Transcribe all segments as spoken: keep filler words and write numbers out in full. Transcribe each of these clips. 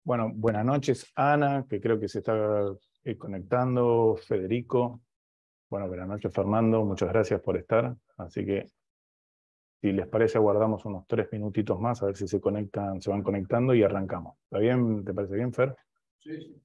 Bueno, buenas noches, Ana, que creo que se está eh, conectando, Federico. Bueno, buenas noches, Fernando, muchas gracias por estar. Así que, si les parece, aguardamos unos tres minutitos más, a ver si se conectan, se van conectando y arrancamos. ¿Está bien? ¿Te parece bien, Fer? Sí, sí.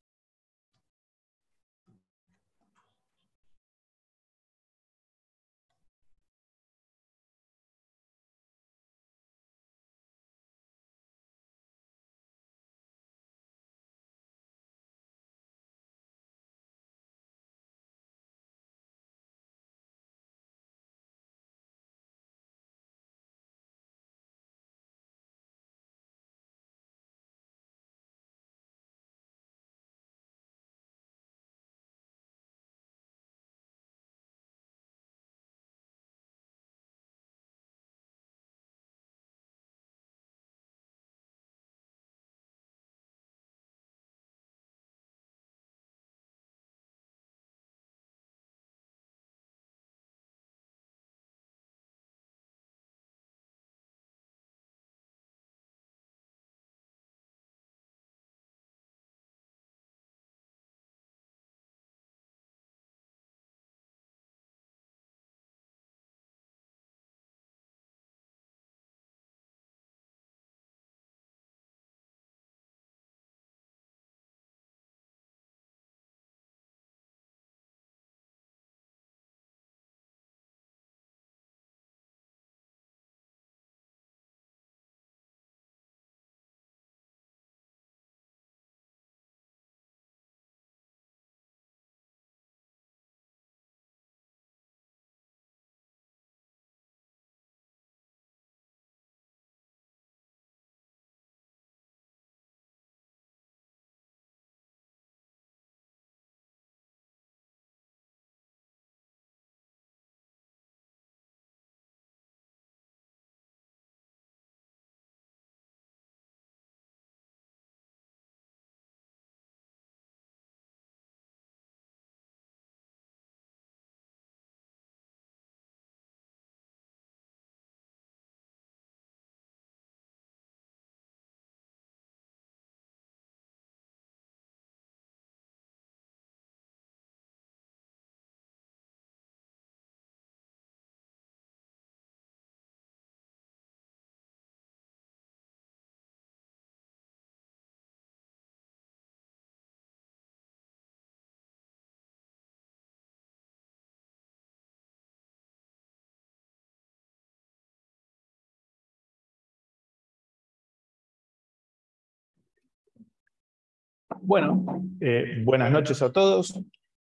Bueno, eh, buenas noches a todos.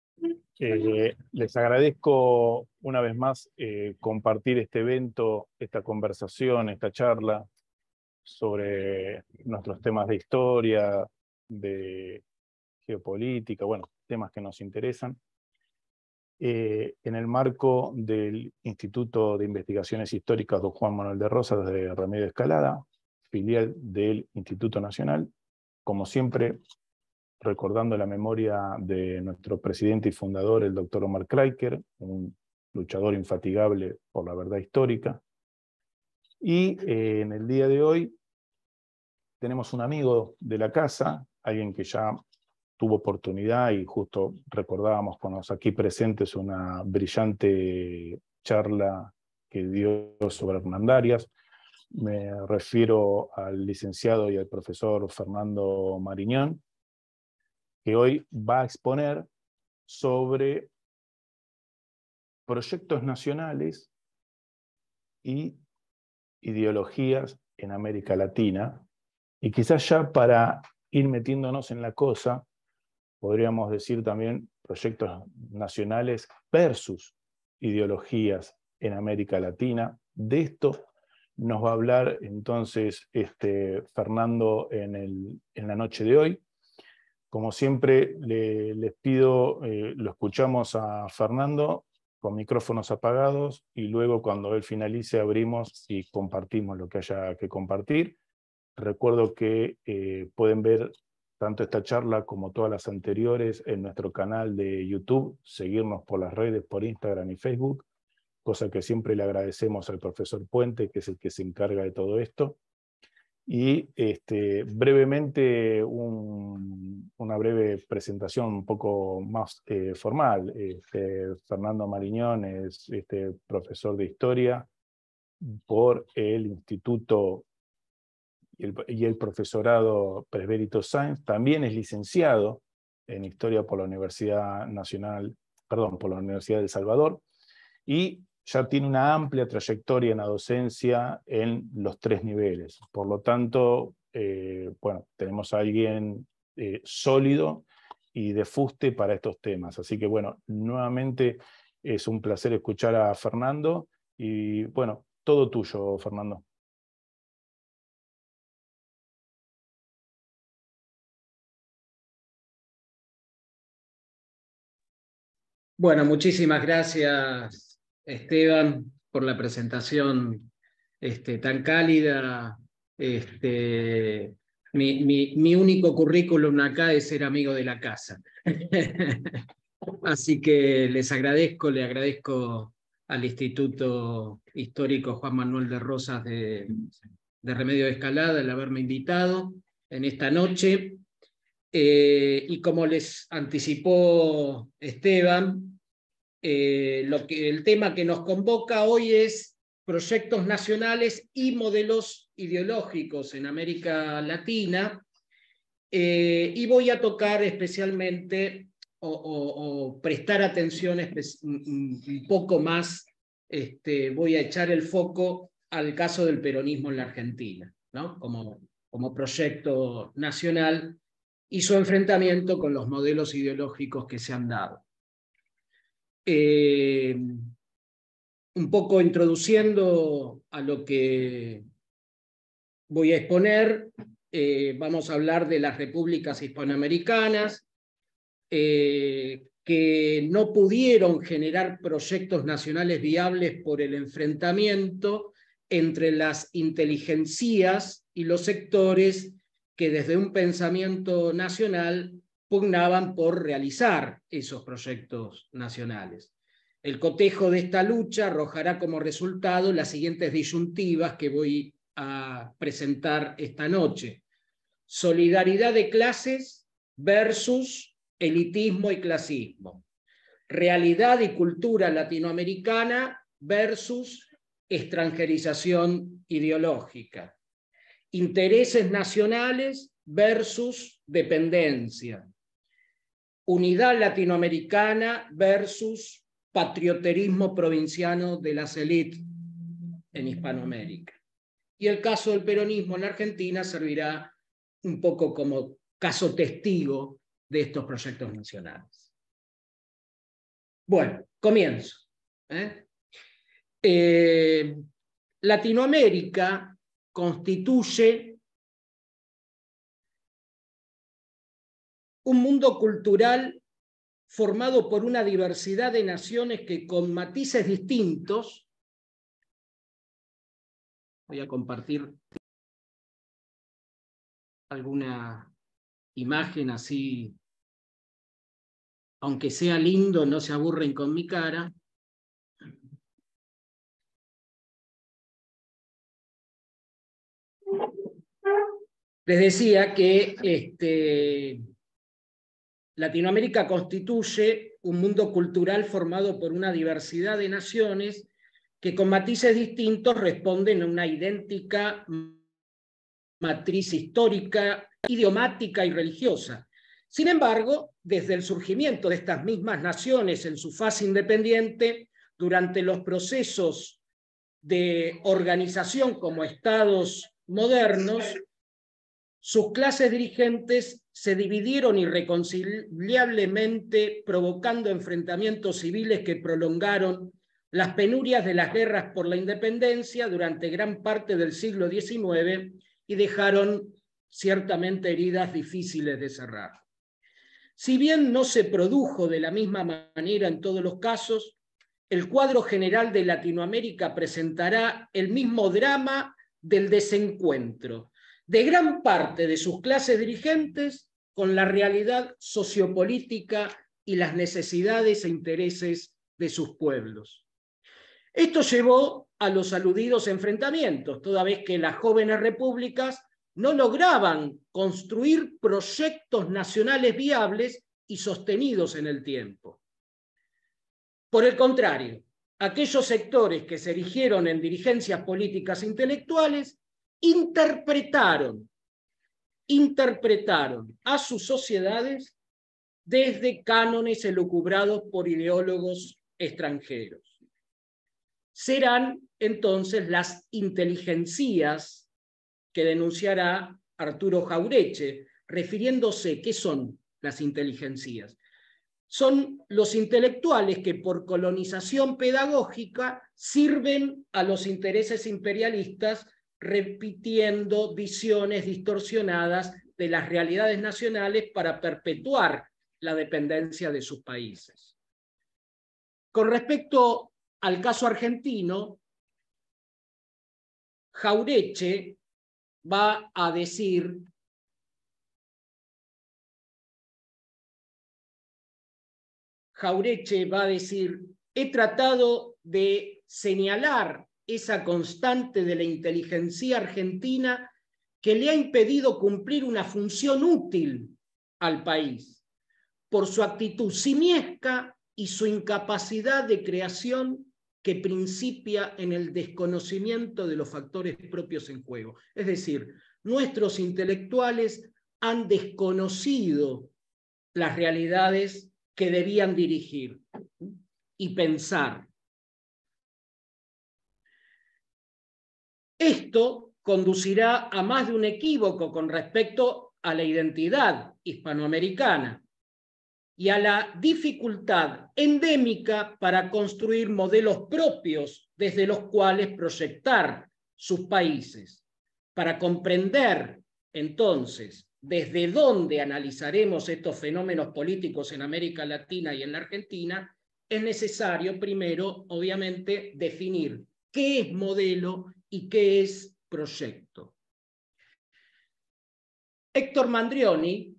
Eh, les agradezco una vez más eh, compartir este evento, esta conversación, esta charla sobre nuestros temas de historia, de geopolítica, bueno, temas que nos interesan, eh, en el marco del Instituto de Investigaciones Históricas don Juan Manuel de Rosas de Remedio Escalada, filial del Instituto Nacional, como siempre, recordando la memoria de nuestro presidente y fundador, el doctor Omar Kraiker, un luchador infatigable por la verdad histórica. Y eh, en el día de hoy tenemos un amigo de la casa, alguien que ya tuvo oportunidad, y justo recordábamos con los aquí presentes una brillante charla que dio sobre Hernandarias. Me refiero al licenciado y al profesor Fernando Mariñón, que hoy va a exponer sobre proyectos nacionales y ideologías en América Latina. Y quizás ya para ir metiéndonos en la cosa, podríamos decir también proyectos nacionales versus ideologías en América Latina. De esto nos va a hablar entonces este, Fernando en, el, en la noche de hoy. Como siempre, le, les pido, eh, lo escuchamos a Fernando con micrófonos apagados, y luego cuando él finalice abrimos y compartimos lo que haya que compartir. Recuerdo que eh, pueden ver tanto esta charla como todas las anteriores en nuestro canal de YouTube, seguirnos por las redes, por Instagram y Facebook, cosa que siempre le agradecemos al profesor Puente, que es el que se encarga de todo esto. Y este, brevemente un, una breve presentación un poco más eh, formal. Este, Fernando Mariñón es este, profesor de Historia por el Instituto y el, y el Profesorado Presbítero Sáenz. También es licenciado en Historia por la Universidad Nacional, perdón, por la Universidad de El Salvador, y ya tiene una amplia trayectoria en la docencia en los tres niveles. Por lo tanto, eh, bueno, tenemos a alguien eh, sólido y de fuste para estos temas. Así que, bueno, nuevamente es un placer escuchar a Fernando y, bueno, todo tuyo, Fernando. Bueno, muchísimas gracias, Esteban, por la presentación este, tan cálida. Este, mi, mi, mi único currículum acá es ser amigo de la casa. Así que les agradezco, le agradezco al Instituto Histórico Juan Manuel de Rosas de, de Remedio de Escalada el haberme invitado en esta noche. Eh, y como les anticipó Esteban, eh, lo que, el tema que nos convoca hoy es proyectos nacionales y modelos ideológicos en América Latina, eh, y voy a tocar especialmente o, o, o prestar atención un, un poco más, este, voy a echar el foco al caso del peronismo en la Argentina, ¿no? como, como proyecto nacional y su enfrentamiento con los modelos ideológicos que se han dado. Eh, un poco introduciendo a lo que voy a exponer, eh, vamos a hablar de las repúblicas hispanoamericanas, eh, que no pudieron generar proyectos nacionales viables por el enfrentamiento entre las inteligencias y los sectores que desde un pensamiento nacional pugnaban por realizar esos proyectos nacionales. El cotejo de esta lucha arrojará como resultado las siguientes disyuntivas que voy a presentar esta noche. Solidaridad de clases versus elitismo y clasismo. Realidad y cultura latinoamericana versus extranjerización ideológica. Intereses nacionales versus dependencia. Unidad latinoamericana versus patrioterismo provinciano de las élites en Hispanoamérica. Y el caso del peronismo en Argentina servirá un poco como caso testigo de estos proyectos nacionales. Bueno, comienzo. ¿eh? Eh, Latinoamérica constituye un mundo cultural formado por una diversidad de naciones que con matices distintos, voy a compartir alguna imagen así, aunque sea lindo, no se aburren con mi cara. Les decía que este, Latinoamérica constituye un mundo cultural formado por una diversidad de naciones que con matices distintos responden a una idéntica matriz histórica, idiomática y religiosa. Sin embargo, desde el surgimiento de estas mismas naciones en su fase independiente, durante los procesos de organización como estados modernos, sus clases dirigentes se dividieron irreconciliablemente, provocando enfrentamientos civiles que prolongaron las penurias de las guerras por la independencia durante gran parte del siglo diecinueve y dejaron ciertamente heridas difíciles de cerrar. Si bien no se produjo de la misma manera en todos los casos, el cuadro general de Latinoamérica presentará el mismo drama del desencuentro de gran parte de sus clases dirigentes con la realidad sociopolítica y las necesidades e intereses de sus pueblos. Esto llevó a los aludidos enfrentamientos, toda vez que las jóvenes repúblicas no lograban construir proyectos nacionales viables y sostenidos en el tiempo. Por el contrario, aquellos sectores que se erigieron en dirigencias políticas intelectuales interpretaron, interpretaron a sus sociedades desde cánones elucubrados por ideólogos extranjeros. Serán entonces las inteligencias que denunciará Arturo Jauretche, refiriéndose, ¿qué son las inteligencias? Son los intelectuales que por colonización pedagógica sirven a los intereses imperialistas repitiendo visiones distorsionadas de las realidades nacionales para perpetuar la dependencia de sus países. Con respecto al caso argentino, Jauretche va a decir Jauretche va a decir, he tratado de señalar esa constante de la inteligencia argentina que le ha impedido cumplir una función útil al país, por su actitud simiesca y su incapacidad de creación que principia en el desconocimiento de los factores propios en juego. Es decir, nuestros intelectuales han desconocido las realidades que debían dirigir y pensar. Esto conducirá a más de un equívoco con respecto a la identidad hispanoamericana y a la dificultad endémica para construir modelos propios desde los cuales proyectar sus países. Para comprender, entonces, desde dónde analizaremos estos fenómenos políticos en América Latina y en la Argentina, es necesario primero, obviamente, definir qué es modelo y qué es proyecto. Héctor Mandrioni,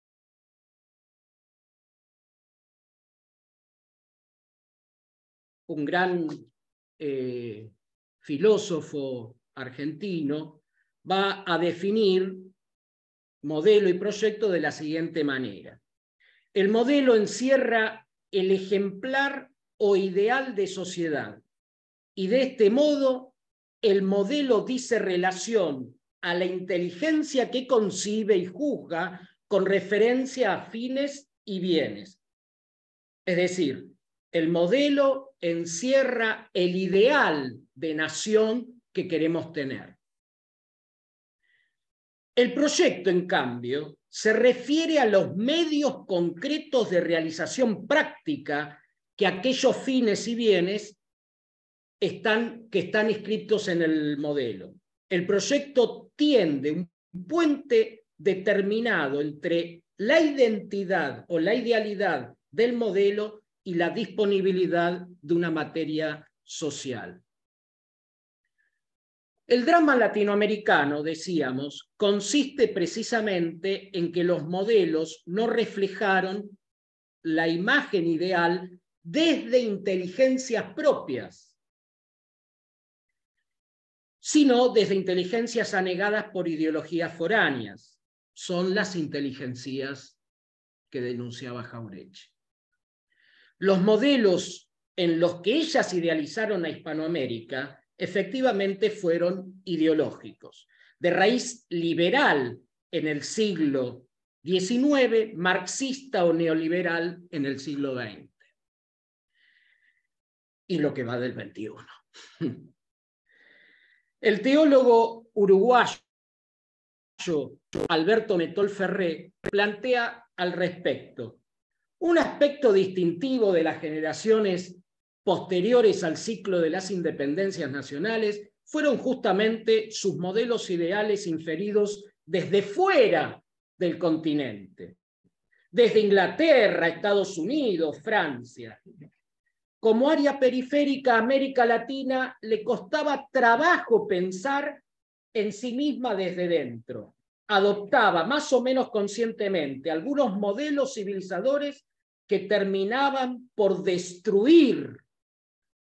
un gran eh, filósofo argentino, va a definir modelo y proyecto de la siguiente manera. El modelo encierra el ejemplar o ideal de sociedad y de este modo el modelo dice relación a la inteligencia que concibe y juzga con referencia a fines y bienes. Es decir, el modelo encierra el ideal de nación que queremos tener. El proyecto, en cambio, se refiere a los medios concretos de realización práctica que aquellos fines y bienes están, que están inscritos en el modelo. El proyecto tiende un puente determinado entre la identidad o la idealidad del modelo y la disponibilidad de una materia social. El drama latinoamericano, decíamos, consiste precisamente en que los modelos no reflejaron la imagen ideal desde inteligencias propias, sino desde inteligencias anegadas por ideologías foráneas. Son las inteligencias que denunciaba Jauretche. Los modelos en los que ellas idealizaron a Hispanoamérica efectivamente fueron ideológicos, de raíz liberal en el siglo diecinueve, marxista o neoliberal en el siglo veinte. Y lo que va del veintiuno. El teólogo uruguayo Alberto Metol Ferré plantea al respecto un aspecto distintivo de las generaciones posteriores al ciclo de las independencias nacionales fueron justamente sus modelos ideales inferidos desde fuera del continente, desde Inglaterra, Estados Unidos, Francia. Como área periférica, América Latina le costaba trabajo pensar en sí misma desde dentro. Adoptaba más o menos conscientemente algunos modelos civilizadores que terminaban por destruir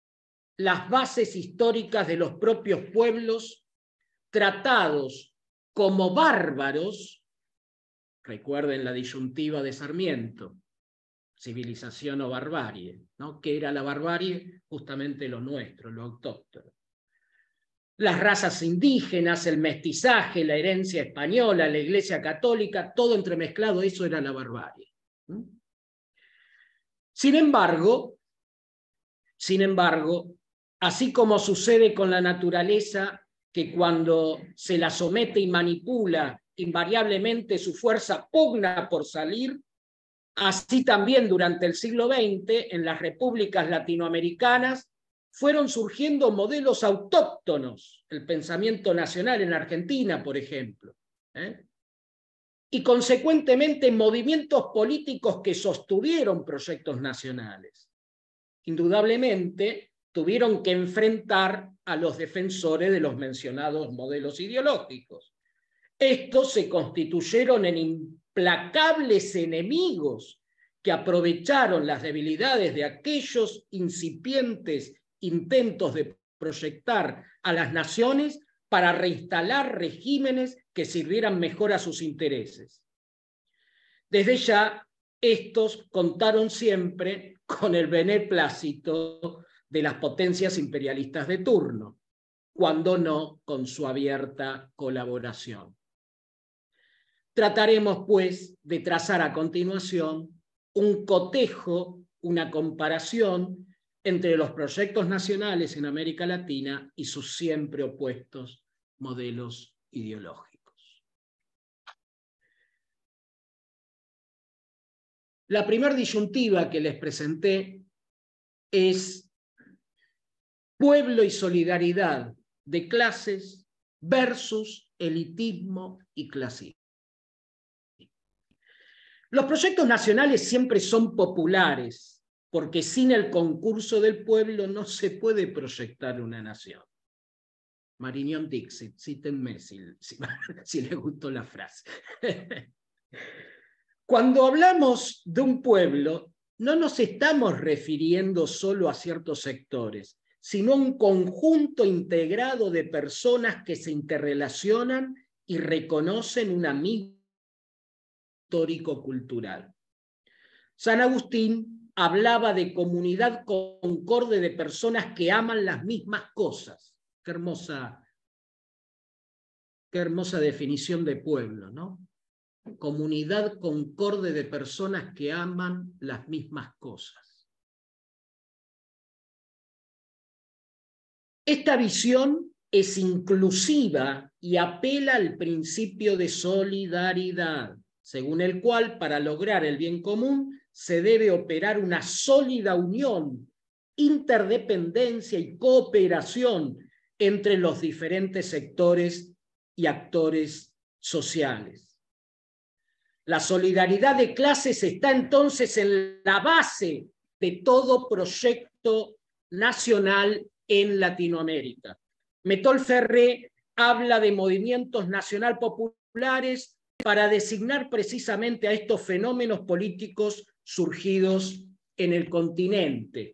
las bases históricas de los propios pueblos tratados como bárbaros, recuerden la disyuntiva de Sarmiento, civilización o barbarie, ¿no? ¿Qué era la barbarie? Justamente lo nuestro, lo autóctono. Las razas indígenas, el mestizaje, la herencia española, la Iglesia católica, todo entremezclado, eso era la barbarie. Sin embargo, sin embargo, así como sucede con la naturaleza, que cuando se la somete y manipula, invariablemente su fuerza pugna por salir, así también durante el siglo veinte, en las repúblicas latinoamericanas, fueron surgiendo modelos autóctonos, el pensamiento nacional en Argentina, por ejemplo, ¿eh? y consecuentemente movimientos políticos que sostuvieron proyectos nacionales. Indudablemente, tuvieron que enfrentar a los defensores de los mencionados modelos ideológicos. Estos se constituyeron en implacables enemigos que aprovecharon las debilidades de aquellos incipientes intentos de proyectar a las naciones para reinstalar regímenes que sirvieran mejor a sus intereses. Desde ya, estos contaron siempre con el beneplácito de las potencias imperialistas de turno, cuando no con su abierta colaboración. Trataremos, pues, de trazar a continuación un cotejo, una comparación entre los proyectos nacionales en América Latina y sus siempre opuestos modelos ideológicos. La primera disyuntiva que les presenté es pueblo y solidaridad de clases versus elitismo y clasismo. Los proyectos nacionales siempre son populares, porque sin el concurso del pueblo no se puede proyectar una nación. Mariñón Dixit, cítenme si, si, si les gustó la frase. Cuando hablamos de un pueblo, no nos estamos refiriendo solo a ciertos sectores, sino a un conjunto integrado de personas que se interrelacionan y reconocen una misma histórico-cultural. San Agustín hablaba de comunidad concorde de personas que aman las mismas cosas. Qué hermosa, qué hermosa definición de pueblo, ¿no? Comunidad concorde de personas que aman las mismas cosas. Esta visión es inclusiva y apela al principio de solidaridad, según el cual, para lograr el bien común, se debe operar una sólida unión, interdependencia y cooperación entre los diferentes sectores y actores sociales. La solidaridad de clases está entonces en la base de todo proyecto nacional en Latinoamérica. Metol Ferré habla de movimientos nacional populares para designar precisamente a estos fenómenos políticos surgidos en el continente.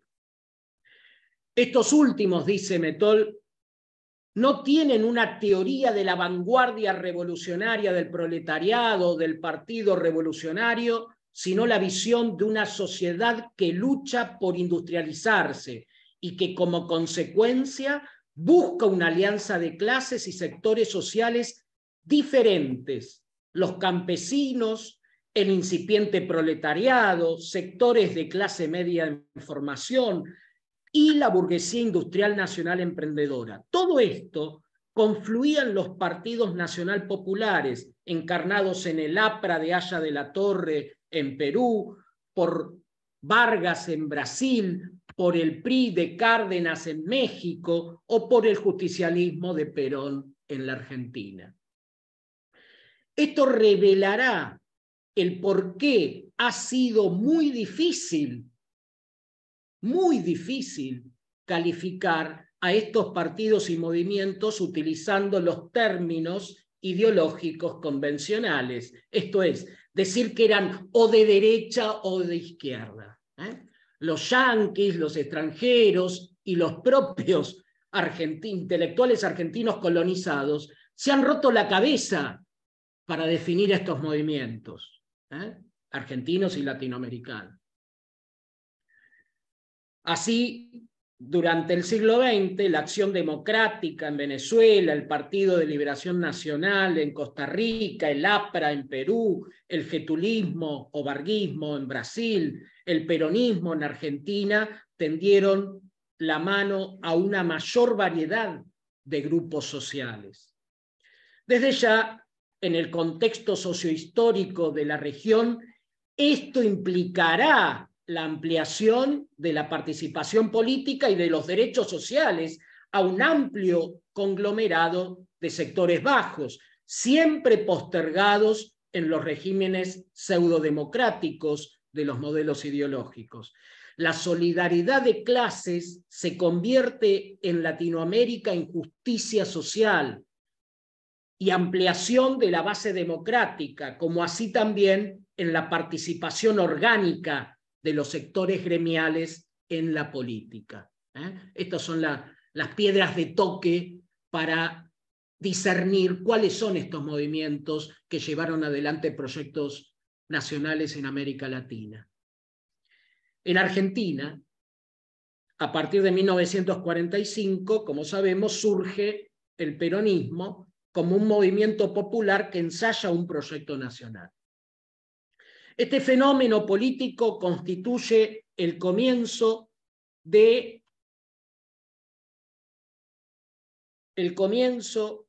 Estos últimos, dice Metol, no tienen una teoría de la vanguardia revolucionaria del proletariado, del partido revolucionario, sino la visión de una sociedad que lucha por industrializarse y que como consecuencia busca una alianza de clases y sectores sociales diferentes. Los campesinos, el incipiente proletariado, sectores de clase media en formación y la burguesía industrial nacional emprendedora. Todo esto confluía en los partidos nacional populares, encarnados en el APRA de Haya de la Torre en Perú, por Vargas en Brasil, por el P R I de Cárdenas en México o por el justicialismo de Perón en la Argentina. Esto revelará el por qué ha sido muy difícil, muy difícil calificar a estos partidos y movimientos utilizando los términos ideológicos convencionales. Esto es, decir que eran o de derecha o de izquierda. ¿eh? Los yanquis, los extranjeros y los propios argentinos, intelectuales argentinos colonizados se han roto la cabeza para definir estos movimientos, ¿eh? argentinos y latinoamericanos. Así, durante el siglo veinte, la Acción Democrática en Venezuela, el Partido de Liberación Nacional en Costa Rica, el APRA en Perú, el getulismo o varguismo en Brasil, el peronismo en Argentina, tendieron la mano a una mayor variedad de grupos sociales. Desde ya, en el contexto sociohistórico de la región, esto implicará la ampliación de la participación política y de los derechos sociales a un amplio conglomerado de sectores bajos, siempre postergados en los regímenes pseudodemocráticos de los modelos ideológicos. La solidaridad de clases se convierte en Latinoamérica en justicia social y ampliación de la base democrática, como así también en la participación orgánica de los sectores gremiales en la política. ¿eh? Estas son la, las piedras de toque para discernir cuáles son estos movimientos que llevaron adelante proyectos nacionales en América Latina. En Argentina, a partir de mil novecientos cuarenta y cinco, como sabemos, surge el peronismo como un movimiento popular que ensaya un proyecto nacional. Este fenómeno político constituye el comienzo de el comienzo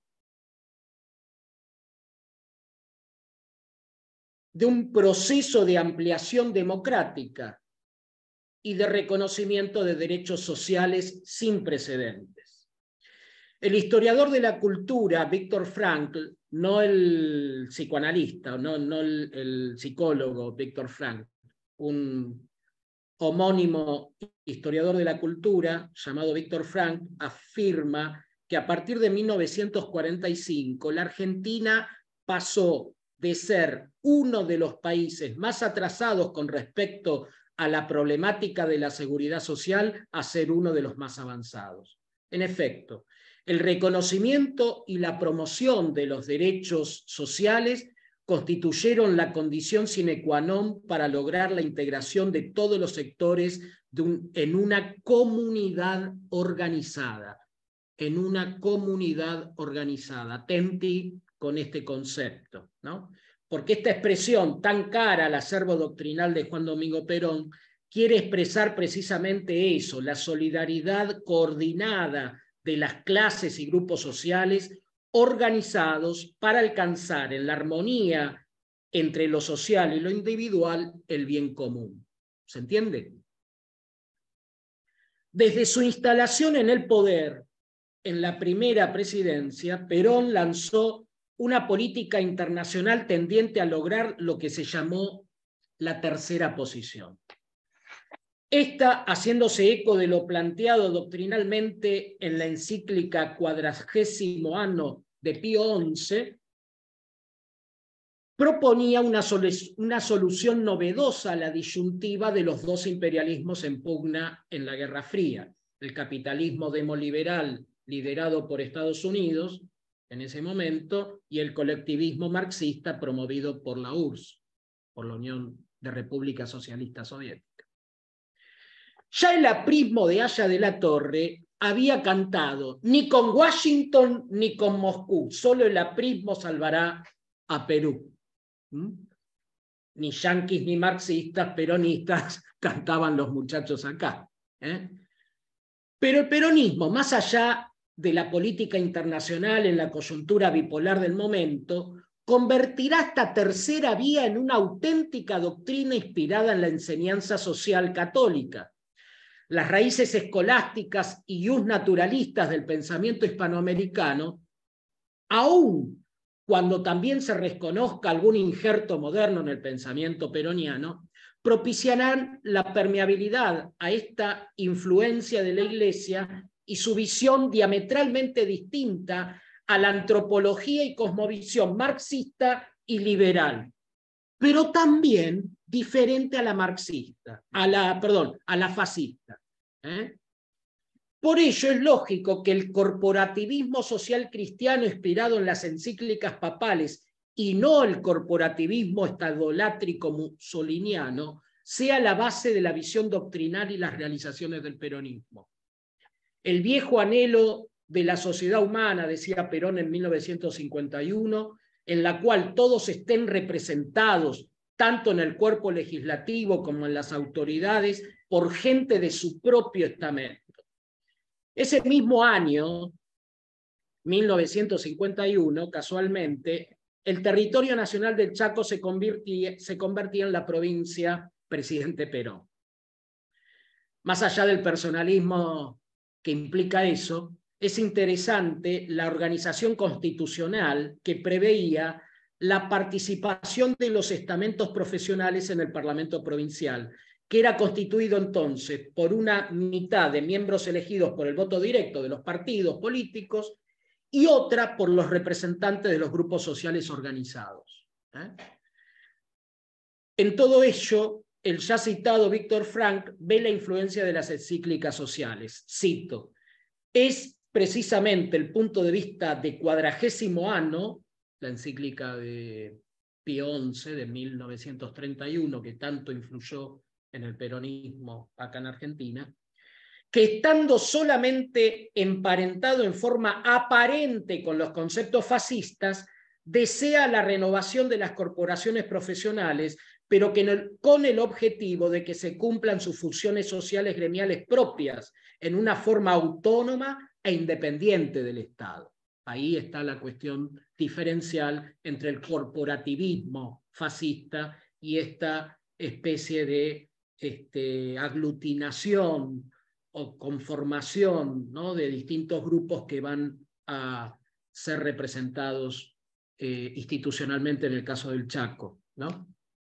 de un proceso de ampliación democrática y de reconocimiento de derechos sociales sin precedentes. El historiador de la cultura, Viktor Frankl, no el psicoanalista, no, no el, el psicólogo Viktor Frankl, un homónimo historiador de la cultura llamado Viktor Frankl, afirma que a partir de mil novecientos cuarenta y cinco la Argentina pasó de ser uno de los países más atrasados con respecto a la problemática de la seguridad social a ser uno de los más avanzados. En efecto, el reconocimiento y la promoción de los derechos sociales constituyeron la condición sine qua non para lograr la integración de todos los sectores de un, en una comunidad organizada, en una comunidad organizada. Atenti con este concepto, ¿no? Porque esta expresión tan cara al acervo doctrinal de Juan Domingo Perón quiere expresar precisamente eso, la solidaridad coordinada de las clases y grupos sociales organizados para alcanzar en la armonía entre lo social y lo individual el bien común. ¿Se entiende? Desde su instalación en el poder, en la primera presidencia, Perón lanzó una política internacional tendiente a lograr lo que se llamó la tercera posición. Esta, haciéndose eco de lo planteado doctrinalmente en la encíclica Cuadragésimo Anno de Pío once, proponía una, solu una solución novedosa a la disyuntiva de los dos imperialismos en pugna en la Guerra Fría, el capitalismo demoliberal liderado por Estados Unidos en ese momento y el colectivismo marxista promovido por la U R S S, por la Unión de Repúblicas Socialistas Soviéticas. Ya el aprismo de Haya de la Torre había cantado: ni con Washington ni con Moscú, solo el aprismo salvará a Perú. ¿Mm? Ni yanquis ni marxistas, peronistas, cantaban los muchachos acá. ¿eh? Pero el peronismo, más allá de la política internacional en la coyuntura bipolar del momento, convertirá esta tercera vía en una auténtica doctrina inspirada en la enseñanza social católica. Las raíces escolásticas y naturalistas del pensamiento hispanoamericano, aún cuando también se reconozca algún injerto moderno en el pensamiento peroniano, propiciarán la permeabilidad a esta influencia de la Iglesia y su visión diametralmente distinta a la antropología y cosmovisión marxista y liberal, pero también diferente a la marxista, a la, perdón, a la fascista. ¿eh? Por ello es lógico que el corporativismo social cristiano inspirado en las encíclicas papales y no el corporativismo estadolátrico mussoliniano sea la base de la visión doctrinal y las realizaciones del peronismo. El viejo anhelo de la sociedad humana, decía Perón en mil novecientos cincuenta y uno, en la cual todos estén representados, tanto en el cuerpo legislativo como en las autoridades, por gente de su propio estamento. Ese mismo año, mil novecientos cincuenta y uno, casualmente, el territorio nacional del Chaco se convertía, se convertía en la provincia Presidente Perón. Más allá del personalismo que implica eso, es interesante la organización constitucional que preveía la participación de los estamentos profesionales en el Parlamento provincial, que era constituido entonces por una mitad de miembros elegidos por el voto directo de los partidos políticos y otra por los representantes de los grupos sociales organizados. ¿Eh? En todo ello, el ya citado Víctor Frank ve la influencia de las encíclicas sociales. Cito, es precisamente el punto de vista de Cuadragésimo Anno, la encíclica de Pío once de mil novecientos treinta y uno, que tanto influyó en el peronismo acá en Argentina, que estando solamente emparentado en forma aparente con los conceptos fascistas, desea la renovación de las corporaciones profesionales, pero que no, con el objetivo de que se cumplan sus funciones sociales gremiales propias en una forma autónoma e independiente del Estado. Ahí está la cuestión diferencial entre el corporativismo fascista y esta especie de este, aglutinación o conformación, ¿no?, de distintos grupos que van a ser representados eh, institucionalmente en el caso del Chaco, ¿no?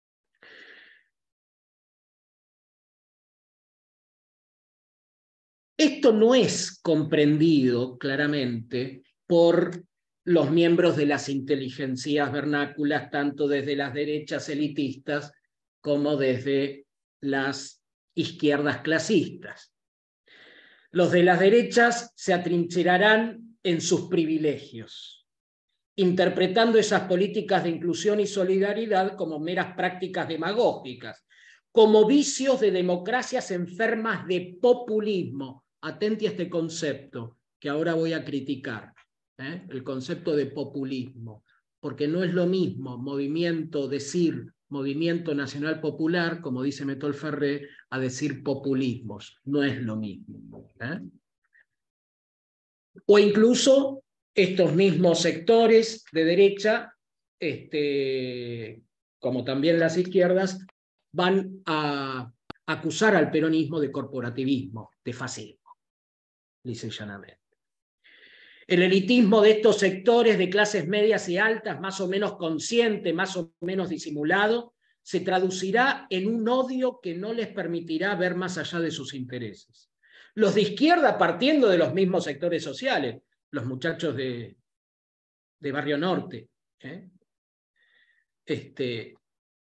Esto no es comprendido claramente por los miembros de las inteligencias vernáculas, tanto desde las derechas elitistas como desde las izquierdas clasistas. Los de las derechas se atrincherarán en sus privilegios, interpretando esas políticas de inclusión y solidaridad como meras prácticas demagógicas, como vicios de democracias enfermas de populismo. Atente a este concepto que ahora voy a criticar, ¿eh? El concepto de populismo, porque no es lo mismo movimiento, decir movimiento nacional popular, como dice Metol Ferré, a decir populismos. No es lo mismo. ¿Eh? O incluso estos mismos sectores de derecha, este, como también las izquierdas, van a acusar al peronismo de corporativismo, de fascismo, lisa y llanamente. El elitismo de estos sectores de clases medias y altas, más o menos consciente, más o menos disimulado, se traducirá en un odio que no les permitirá ver más allá de sus intereses. Los de izquierda, partiendo de los mismos sectores sociales, los muchachos de, de Barrio Norte, ¿eh? este,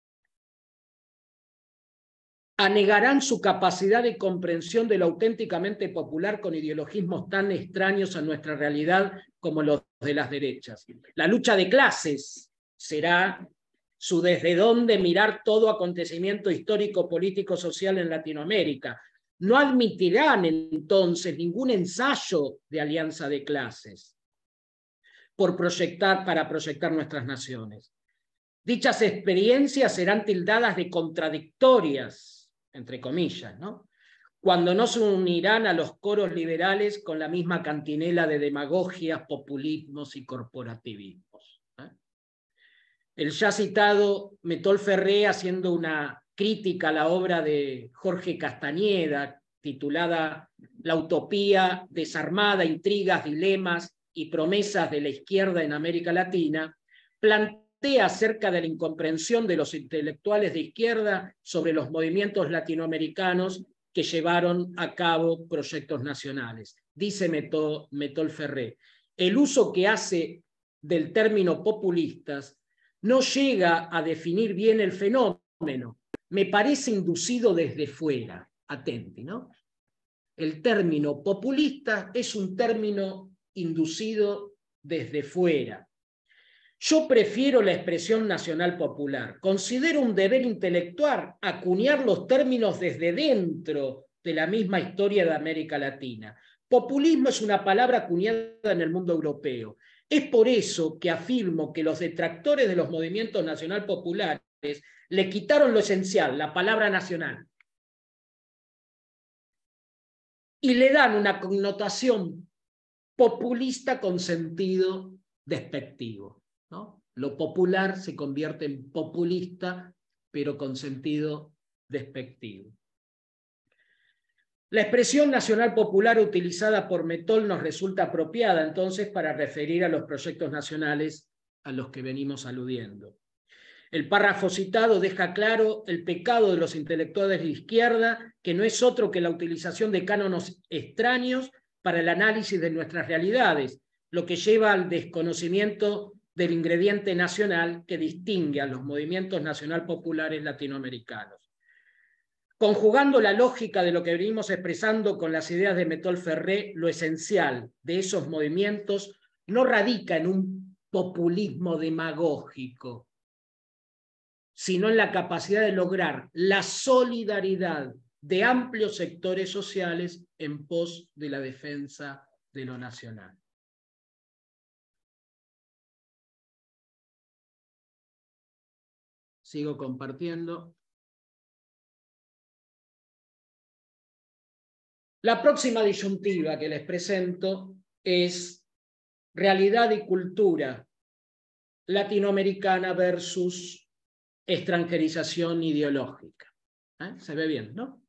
anegarán su capacidad de comprensión de lo auténticamente popular con ideologismos tan extraños a nuestra realidad como los de las derechas. La lucha de clases será su desde dónde mirar todo acontecimiento histórico, político, social en Latinoamérica. No admitirán entonces ningún ensayo de alianza de clases por proyectar, para proyectar nuestras naciones. Dichas experiencias serán tildadas de contradictorias, entre comillas, ¿no?, cuando no se unirán a los coros liberales con la misma cantinela de demagogias, populismos y corporativismos. ¿eh? El ya citado Metol Ferré, haciendo una crítica a la obra de Jorge Castañeda, titulada La utopía desarmada, intrigas, dilemas y promesas de la izquierda en América Latina, plantea acerca de la incomprensión de los intelectuales de izquierda sobre los movimientos latinoamericanos que llevaron a cabo proyectos nacionales. Dice Metol, Metol Ferré, el uso que hace del término populistas no llega a definir bien el fenómeno, me parece inducido desde fuera. Atenti, ¿no? el término populista es un término inducido desde fuera. Yo prefiero la expresión nacional popular. Considero un deber intelectual acuñar los términos desde dentro de la misma historia de América Latina. Populismo es una palabra acuñada en el mundo europeo. Es por eso que afirmo que los detractores de los movimientos nacional populares le quitaron lo esencial, la palabra nacional, y le dan una connotación populista con sentido despectivo, ¿no? Lo popular se convierte en populista, pero con sentido despectivo. La expresión nacional popular utilizada por Mettol nos resulta apropiada entonces para referir a los proyectos nacionales a los que venimos aludiendo. El párrafo citado deja claro el pecado de los intelectuales de izquierda, que no es otro que la utilización de cánones extraños para el análisis de nuestras realidades, lo que lleva al desconocimiento del ingrediente nacional que distingue a los movimientos nacional populares latinoamericanos. Conjugando la lógica de lo que venimos expresando con las ideas de Mettol Ferré, lo esencial de esos movimientos no radica en un populismo demagógico, sino en la capacidad de lograr la solidaridad de amplios sectores sociales en pos de la defensa de lo nacional. Sigo compartiendo. La próxima disyuntiva que les presento es realidad y cultura latinoamericana versus extranjerización ideológica. ¿Eh? Se ve bien, ¿no?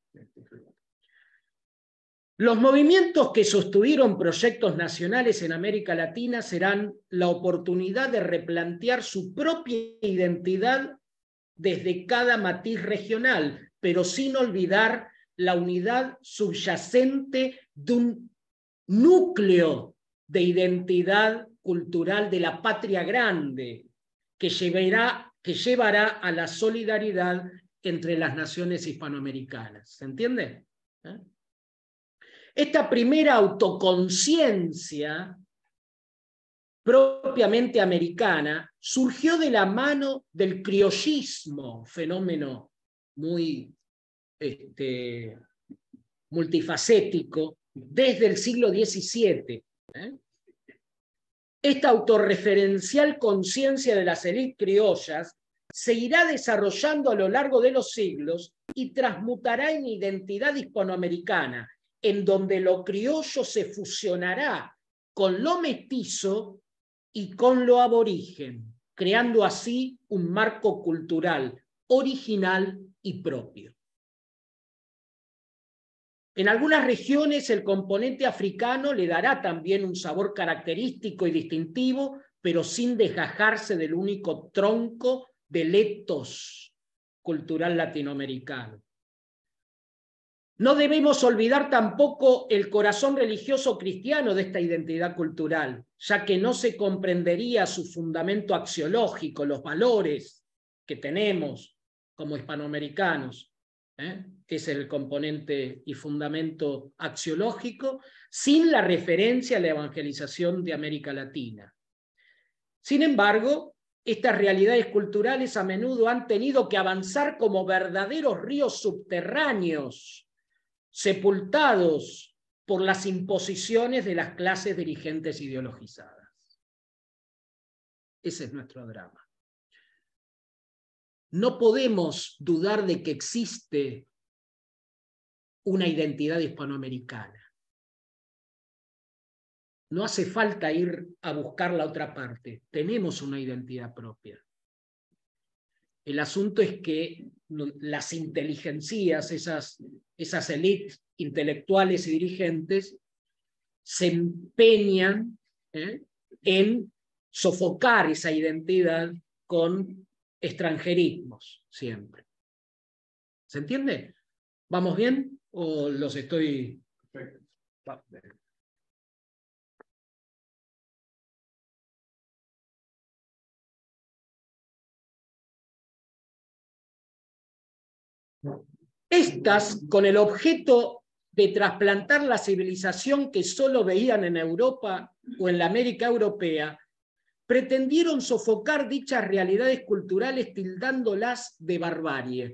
Los movimientos que sostuvieron proyectos nacionales en América Latina serán la oportunidad de replantear su propia identidad desde cada matiz regional, pero sin olvidar la unidad subyacente de un núcleo de identidad cultural de la patria grande que llevará, que llevará a la solidaridad entre las naciones hispanoamericanas. ¿Se entiende? ¿Eh? Esta primera autoconciencia propiamente americana surgió de la mano del criollismo, fenómeno muy este, multifacético, desde el siglo diecisiete. ¿eh? Esta autorreferencial conciencia de las élites criollas se irá desarrollando a lo largo de los siglos y transmutará en identidad hispanoamericana, en donde lo criollo se fusionará con lo mestizo y con lo aborigen, creando así un marco cultural original y propio. En algunas regiones el componente africano le dará también un sabor característico y distintivo, pero sin desgajarse del único tronco del ethos cultural latinoamericano. No debemos olvidar tampoco el corazón religioso cristiano de esta identidad cultural, ya que no se comprendería su fundamento axiológico, los valores que tenemos como hispanoamericanos, ¿eh? Ese es el componente y fundamento axiológico, sin la referencia a la evangelización de América Latina. Sin embargo, estas realidades culturales a menudo han tenido que avanzar como verdaderos ríos subterráneos, sepultados por las imposiciones de las clases dirigentes ideologizadas. Ese es nuestro drama. No podemos dudar de que existe una identidad hispanoamericana. No hace falta ir a buscar la otra parte. Tenemos una identidad propia. El asunto es que las inteligencias, esas, esas élites intelectuales y dirigentes, se empeñan ¿eh? en sofocar esa identidad con extranjerismos siempre. ¿Se entiende? ¿Vamos bien? ¿O los estoy...? Perfecto. Estas, con el objeto de trasplantar la civilización que solo veían en Europa o en la América europea, pretendieron sofocar dichas realidades culturales tildándolas de barbarie.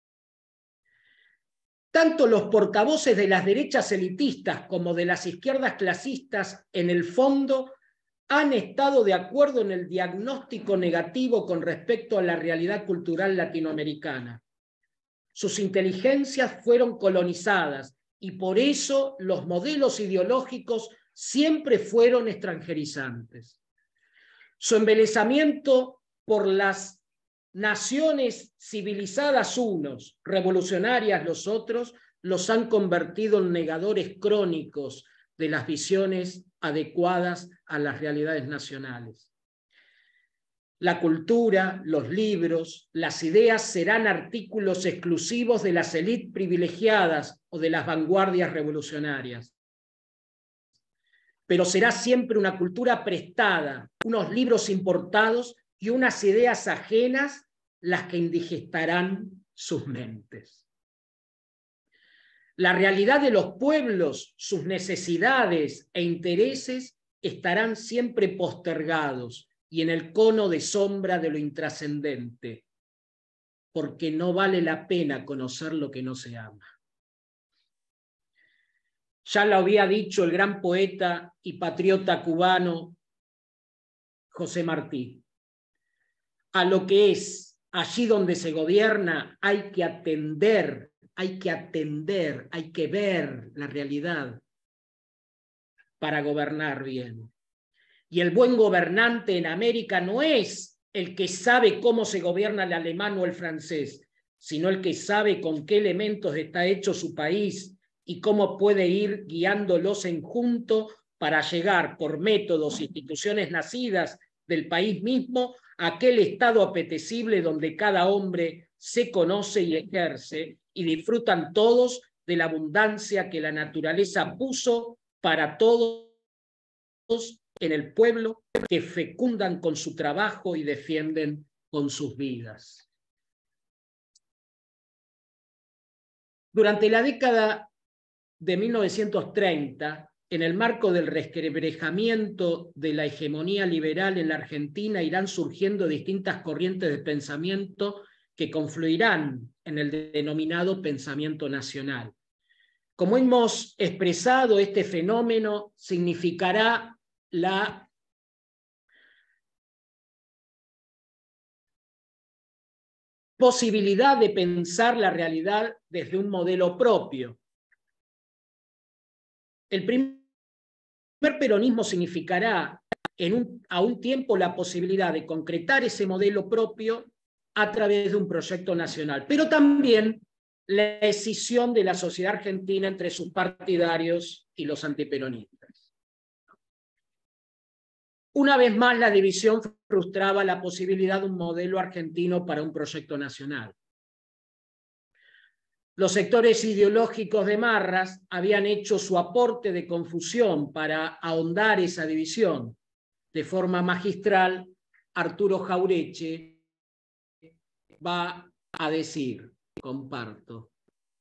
Tanto los portavoces de las derechas elitistas como de las izquierdas clasistas, en el fondo, han estado de acuerdo en el diagnóstico negativo con respecto a la realidad cultural latinoamericana. Sus inteligencias fueron colonizadas y por eso los modelos ideológicos siempre fueron extranjerizantes. Su embelesamiento por las naciones civilizadas unos, revolucionarias los otros, los han convertido en negadores crónicos de las visiones adecuadas a las realidades nacionales. La cultura, los libros, las ideas serán artículos exclusivos de las élites privilegiadas o de las vanguardias revolucionarias. Pero será siempre una cultura prestada, unos libros importados y unas ideas ajenas las que indigestarán sus mentes. La realidad de los pueblos, sus necesidades e intereses estarán siempre postergados y en el cono de sombra de lo intrascendente, porque no vale la pena conocer lo que no se ama. Ya lo había dicho el gran poeta y patriota cubano José Martí. A lo que es allí donde se gobierna hay que atender, hay que atender, hay que ver la realidad para gobernar bien. Y el buen gobernante en América no es el que sabe cómo se gobierna el alemán o el francés, sino el que sabe con qué elementos está hecho su país y cómo puede ir guiándolos en junto para llegar por métodos e instituciones nacidas del país mismo a aquel estado apetecible donde cada hombre se conoce y ejerce y disfrutan todos de la abundancia que la naturaleza puso para todos en el pueblo, que fecundan con su trabajo y defienden con sus vidas. Durante la década de mil novecientos treinta, en el marco del resquebrajamiento de la hegemonía liberal en la Argentina, irán surgiendo distintas corrientes de pensamiento que confluirán en el denominado pensamiento nacional. Como hemos expresado, este fenómeno significará la posibilidad de pensar la realidad desde un modelo propio. El primer peronismo significará en un, a un tiempo la posibilidad de concretar ese modelo propio a través de un proyecto nacional, pero también la escisión de la sociedad argentina entre sus partidarios y los antiperonistas. Una vez más, la división frustraba la posibilidad de un modelo argentino para un proyecto nacional. Los sectores ideológicos de Marras habían hecho su aporte de confusión para ahondar esa división. De forma magistral, Arturo Jauretche va a decir, comparto: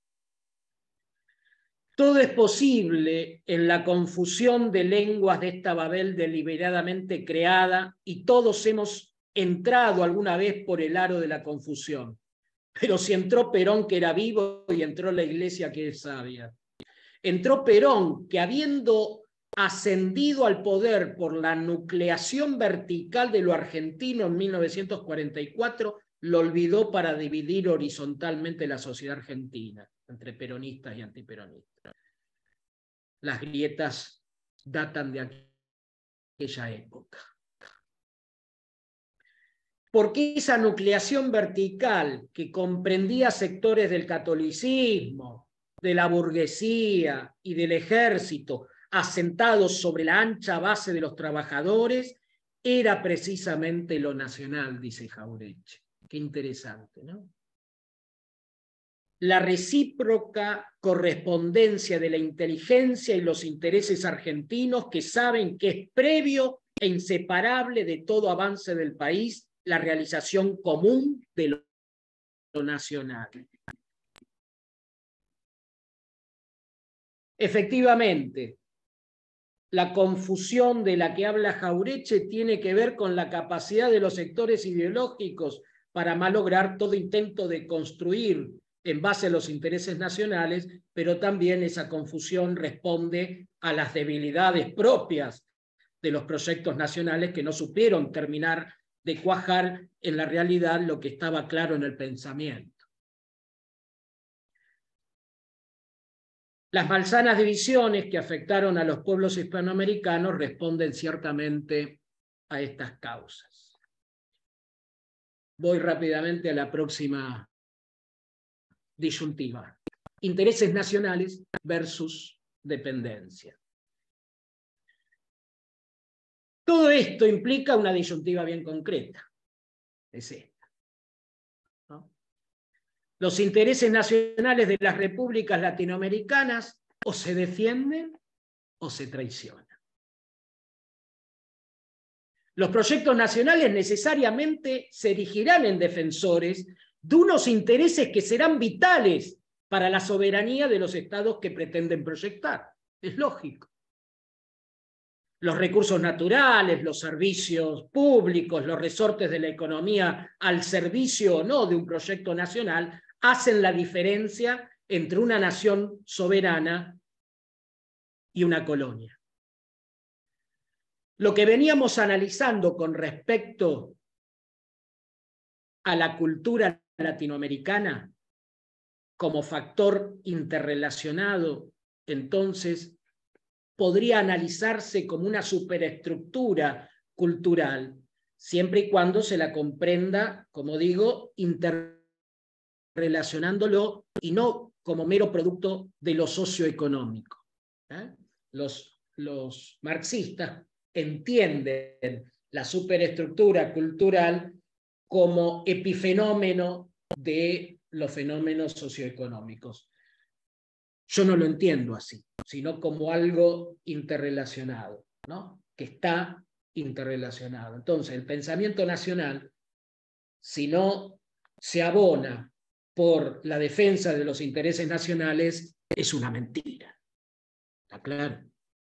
todo es posible en la confusión de lenguas de esta Babel deliberadamente creada y todos hemos entrado alguna vez por el aro de la confusión. Pero si entró Perón, que era vivo, y entró la Iglesia, que es sabia. Entró Perón, que habiendo ascendido al poder por la nucleación vertical de lo argentino en mil novecientos cuarenta y cuatro, lo olvidó para dividir horizontalmente la sociedad argentina entre peronistas y antiperonistas. Las grietas datan de aquella época. Porque esa nucleación vertical que comprendía sectores del catolicismo, de la burguesía y del ejército, asentados sobre la ancha base de los trabajadores, era precisamente lo nacional, dice Jauretche. Qué interesante, ¿no? La recíproca correspondencia de la inteligencia y los intereses argentinos, que saben que es previo e inseparable de todo avance del país la realización común de lo, lo nacional. Efectivamente, la confusión de la que habla Jauretche tiene que ver con la capacidad de los sectores ideológicos para malograr todo intento de construir en base a los intereses nacionales, pero también esa confusión responde a las debilidades propias de los proyectos nacionales que no supieron terminar de cuajar en la realidad lo que estaba claro en el pensamiento. Las malsanas divisiones que afectaron a los pueblos hispanoamericanos responden ciertamente a estas causas. Voy rápidamente a la próxima disyuntiva. Intereses nacionales versus dependencia. Todo esto implica una disyuntiva bien concreta. Es esta, ¿no? Los intereses nacionales de las repúblicas latinoamericanas o se defienden o se traicionan. Los proyectos nacionales necesariamente se erigirán en defensores de unos intereses que serán vitales para la soberanía de los estados que pretenden proyectar. Es lógico. Los recursos naturales, los servicios públicos, los resortes de la economía al servicio o no de un proyecto nacional hacen la diferencia entre una nación soberana y una colonia. Lo que veníamos analizando con respecto a la cultura latinoamericana como factor interrelacionado, entonces podría analizarse como una superestructura cultural, siempre y cuando se la comprenda, como digo, interrelacionándolo y no como mero producto de lo socioeconómico. ¿Eh? Los, los marxistas entienden la superestructura cultural como epifenómeno de los fenómenos socioeconómicos. Yo no lo entiendo así, sino como algo interrelacionado, ¿no? Que está interrelacionado. Entonces, el pensamiento nacional, si no se abona por la defensa de los intereses nacionales, es una mentira. ¿Está claro?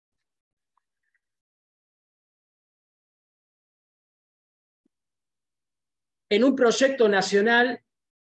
En un proyecto nacional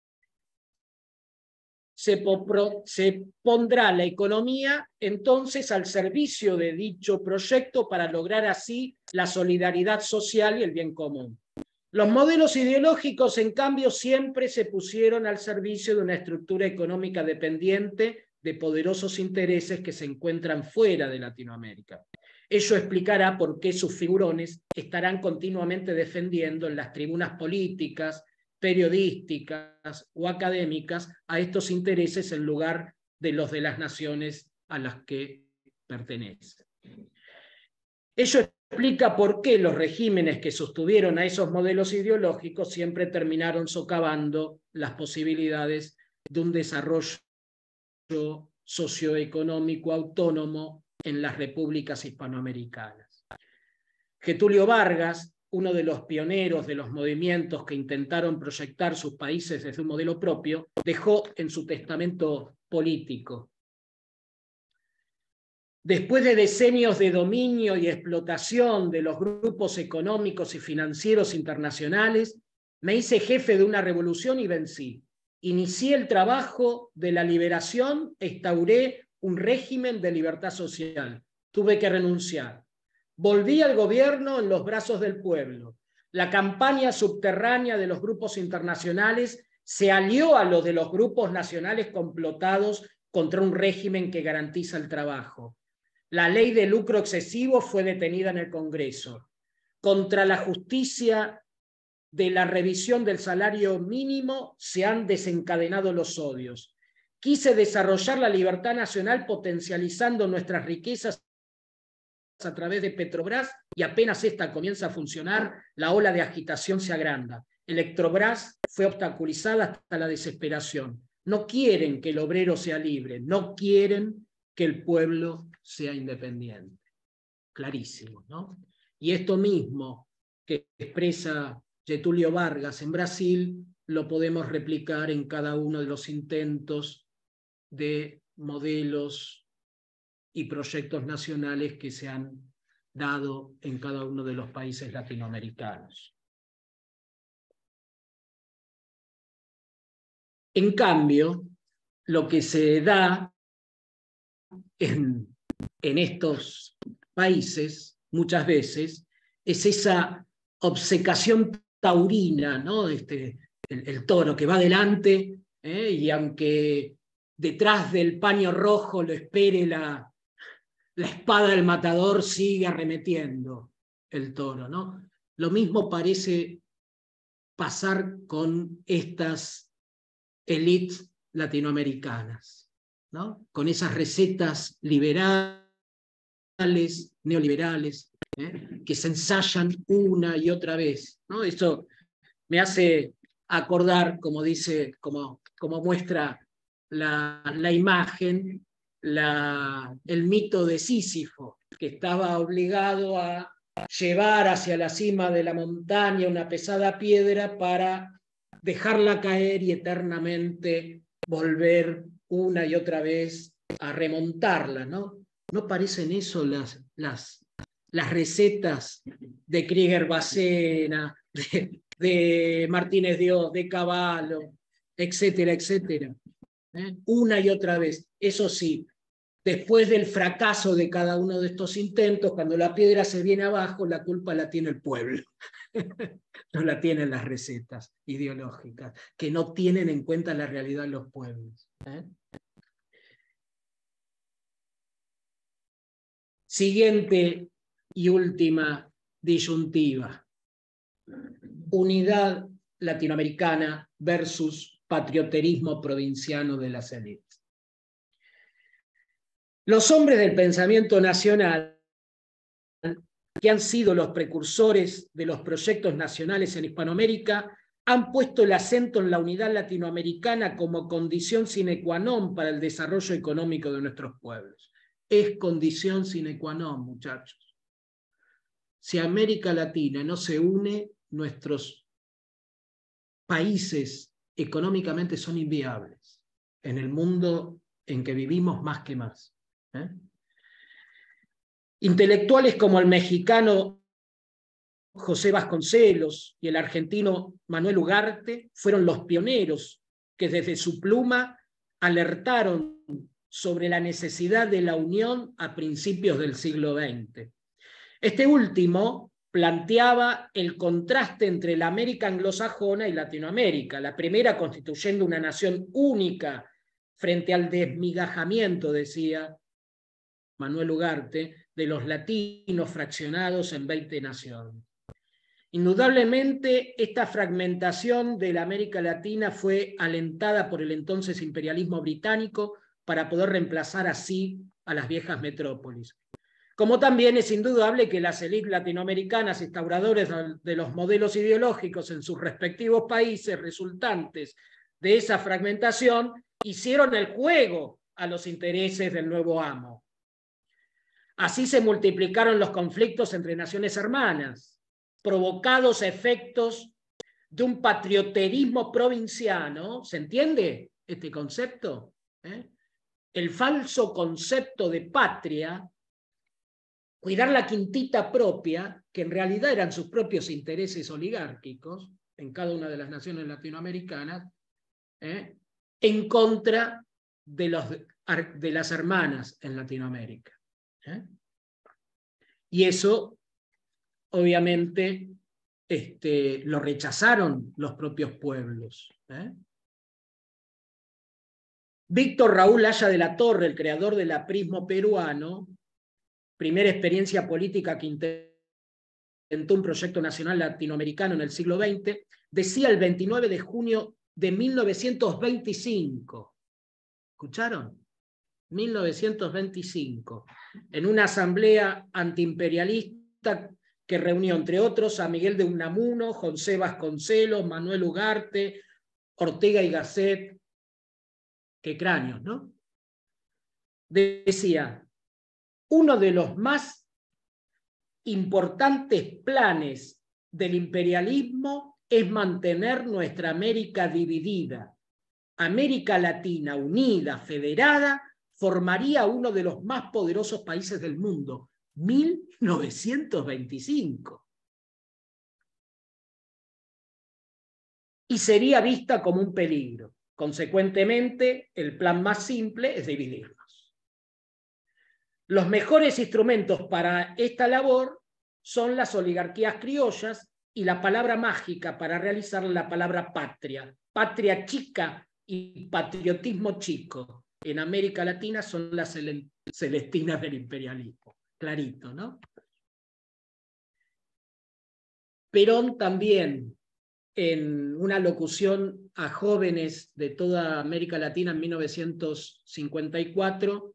se, popro, se pondrá la economía entonces al servicio de dicho proyecto para lograr así la solidaridad social y el bien común. Los modelos ideológicos, en cambio, siempre se pusieron al servicio de una estructura económica dependiente de poderosos intereses que se encuentran fuera de Latinoamérica. Ello explicará por qué sus figurones estarán continuamente defendiendo en las tribunas políticas, periodísticas o académicas a estos intereses en lugar de los de las naciones a las que pertenecen. Ello explica por qué los regímenes que sostuvieron a esos modelos ideológicos siempre terminaron socavando las posibilidades de un desarrollo socioeconómico autónomo en las repúblicas hispanoamericanas. Getúlio Vargas, uno de los pioneros de los movimientos que intentaron proyectar sus países desde un modelo propio, dejó en su testamento político: después de decenios de dominio y explotación de los grupos económicos y financieros internacionales, me hice jefe de una revolución y vencí. Inicié el trabajo de la liberación e instauré un régimen de libertad social. Tuve que renunciar. Volví al gobierno en los brazos del pueblo. La campaña subterránea de los grupos internacionales se alió a los de los grupos nacionales complotados contra un régimen que garantiza el trabajo. La ley de lucro excesivo fue detenida en el Congreso. Contra la justicia de la revisión del salario mínimo se han desencadenado los odios. Quise desarrollar la libertad nacional potencializando nuestras riquezas a través de Petrobras y apenas esta comienza a funcionar, la ola de agitación se agranda. Electrobras fue obstaculizada hasta la desesperación. No quieren que el obrero sea libre, no quieren que el pueblo sea independiente. Clarísimo, ¿no? Y esto mismo que expresa Getúlio Vargas en Brasil lo podemos replicar en cada uno de los intentos de modelos y proyectos nacionales que se han dado en cada uno de los países latinoamericanos. En cambio, lo que se da en, en estos países, muchas veces, es esa obcecación taurina, ¿no? Este, el, el toro que va adelante, ¿eh? Y aunque detrás del paño rojo lo espere la, la espada del matador, sigue arremetiendo el toro, ¿no? Lo mismo parece pasar con estas élites latinoamericanas, ¿no? Con esas recetas liberales, neoliberales, ¿eh? que se ensayan una y otra vez, ¿no? Eso me hace acordar, como dice, como, como muestra la, la imagen, la, el mito de Sísifo, que estaba obligado a llevar hacia la cima de la montaña una pesada piedra para dejarla caer y eternamente volver una y otra vez a remontarla, ¿no? ¿No parecen eso las, las, las recetas de Krieger Bacena, de, de Martínez Dios, de Cavallo, etcétera, etcétera? ¿Eh? Una y otra vez. Eso sí, después del fracaso de cada uno de estos intentos, cuando la piedra se viene abajo, la culpa la tiene el pueblo. No la tienen las recetas ideológicas, que no tienen en cuenta la realidad de los pueblos. ¿Eh? Siguiente y última disyuntiva. Unidad latinoamericana versus patrioterismo provinciano de las élites. Los hombres del pensamiento nacional, que han sido los precursores de los proyectos nacionales en Hispanoamérica, han puesto el acento en la unidad latinoamericana como condición sine qua non para el desarrollo económico de nuestros pueblos. Es condición sine qua non, muchachos. Si América Latina no se une, nuestros países económicamente son inviables en el mundo en que vivimos más que más. ¿Eh? Intelectuales como el mexicano José Vasconcelos y el argentino Manuel Ugarte fueron los pioneros que desde su pluma alertaron sobre la necesidad de la unión a principios del siglo veinte. Este último planteaba el contraste entre la América anglosajona y Latinoamérica, la primera constituyendo una nación única frente al desmigajamiento, decía Manuel Ugarte, de los latinos fraccionados en veinte naciones. Indudablemente, esta fragmentación de la América Latina fue alentada por el entonces imperialismo británico para poder reemplazar así a las viejas metrópolis. Como también es indudable que las élites latinoamericanas instauradoras de los modelos ideológicos en sus respectivos países resultantes de esa fragmentación hicieron el juego a los intereses del nuevo amo. Así se multiplicaron los conflictos entre naciones hermanas, provocados a efectos de un patrioterismo provinciano. ¿Se entiende este concepto? ¿Eh? El falso concepto de patria, cuidar la quintita propia, que en realidad eran sus propios intereses oligárquicos en cada una de las naciones latinoamericanas, ¿eh? en contra de, los, de las hermanas en Latinoamérica. ¿Eh? Y eso, obviamente, este, lo rechazaron los propios pueblos. ¿Eh? Víctor Raúl Haya de la Torre, el creador del aprismo peruano, primera experiencia política que intentó un proyecto nacional latinoamericano en el siglo veinte, decía el veintinueve de junio de mil novecientos veinticinco, ¿escucharon? mil novecientos veinticinco, en una asamblea antiimperialista que reunió, entre otros, a Miguel de Unamuno, José Vasconcelos, Manuel Ugarte, Ortega y Gasset. Qué cráneos, ¿no? Decía, uno de los más importantes planes del imperialismo es mantener nuestra América dividida. América Latina unida, federada, formaría uno de los más poderosos países del mundo. mil novecientos veinticinco. Y sería vista como un peligro. Consecuentemente, el plan más simple es dividirnos. Los mejores instrumentos para esta labor son las oligarquías criollas y la palabra mágica para realizar la palabra patria. Patria chica y patriotismo chico. En América Latina son las celestinas del imperialismo. Clarito, ¿no? Perón también, en una locución a jóvenes de toda América Latina en mil novecientos cincuenta y cuatro,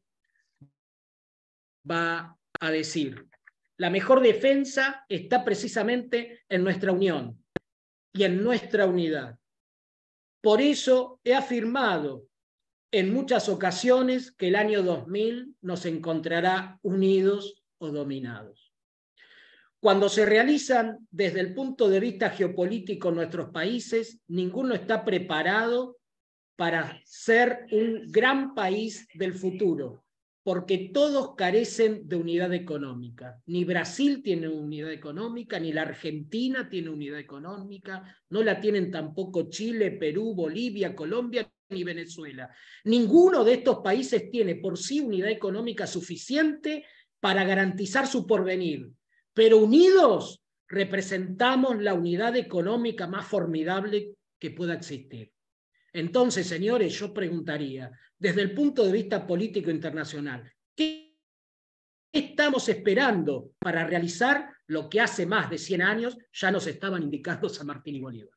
va a decir: la mejor defensa está precisamente en nuestra unión y en nuestra unidad. Por eso he afirmado en muchas ocasiones que el año dos mil nos encontrará unidos o dominados. Cuando se realizan desde el punto de vista geopolítico nuestros países, ninguno está preparado para ser un gran país del futuro, porque todos carecen de unidad económica. Ni Brasil tiene unidad económica, ni la Argentina tiene unidad económica, no la tienen tampoco Chile, Perú, Bolivia, Colombia, ni Venezuela. Ninguno de estos países tiene por sí unidad económica suficiente para garantizar su porvenir. Pero unidos representamos la unidad económica más formidable que pueda existir. Entonces, señores, yo preguntaría, desde el punto de vista político internacional, ¿qué estamos esperando para realizar lo que hace más de cien años ya nos estaban indicando San Martín y Bolívar?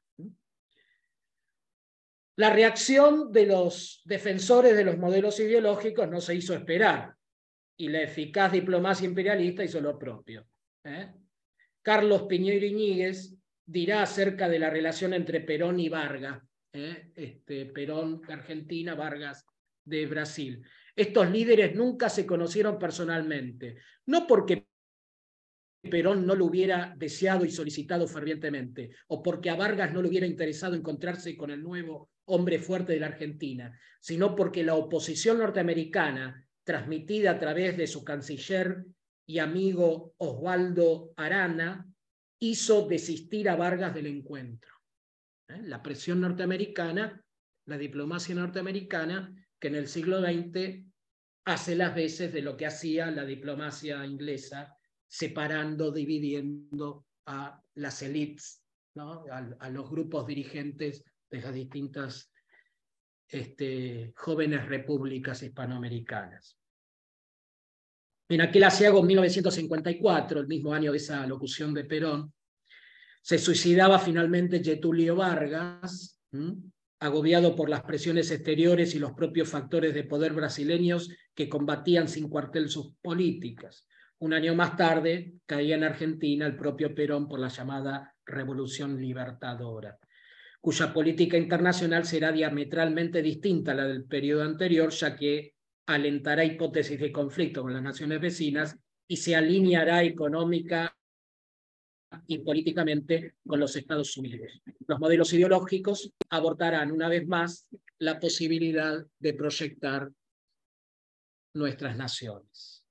La reacción de los defensores de los modelos ideológicos no se hizo esperar, y la eficaz diplomacia imperialista hizo lo propio. ¿Eh? Carlos Piñeiro Iñiguez dirá acerca de la relación entre Perón y Vargas, ¿eh? este, Perón de Argentina, Vargas de Brasil. Estos líderes nunca se conocieron personalmente, no porque Perón no lo hubiera deseado y solicitado fervientemente, o porque a Vargas no le hubiera interesado encontrarse con el nuevo hombre fuerte de la Argentina, sino porque la oposición norteamericana, transmitida a través de su canciller y amigo Osvaldo Arana, hizo desistir a Vargas del encuentro. ¿Eh? La presión norteamericana, la diplomacia norteamericana, que en el siglo veinte hace las veces de lo que hacía la diplomacia inglesa, separando, dividiendo a las élites, ¿no? a, a los grupos dirigentes de las distintas este, jóvenes repúblicas hispanoamericanas. En aquel asiago, en mil novecientos cincuenta y cuatro, el mismo año de esa locución de Perón, se suicidaba finalmente Getúlio Vargas, ¿m? agobiado por las presiones exteriores y los propios factores de poder brasileños que combatían sin cuartel sus políticas. Un año más tarde caía en Argentina el propio Perón por la llamada Revolución Libertadora, cuya política internacional será diametralmente distinta a la del periodo anterior, ya que alentará hipótesis de conflicto con las naciones vecinas y se alineará económica y políticamente con los Estados Unidos. Los modelos ideológicos abortarán una vez más la posibilidad de proyectar nuestras naciones.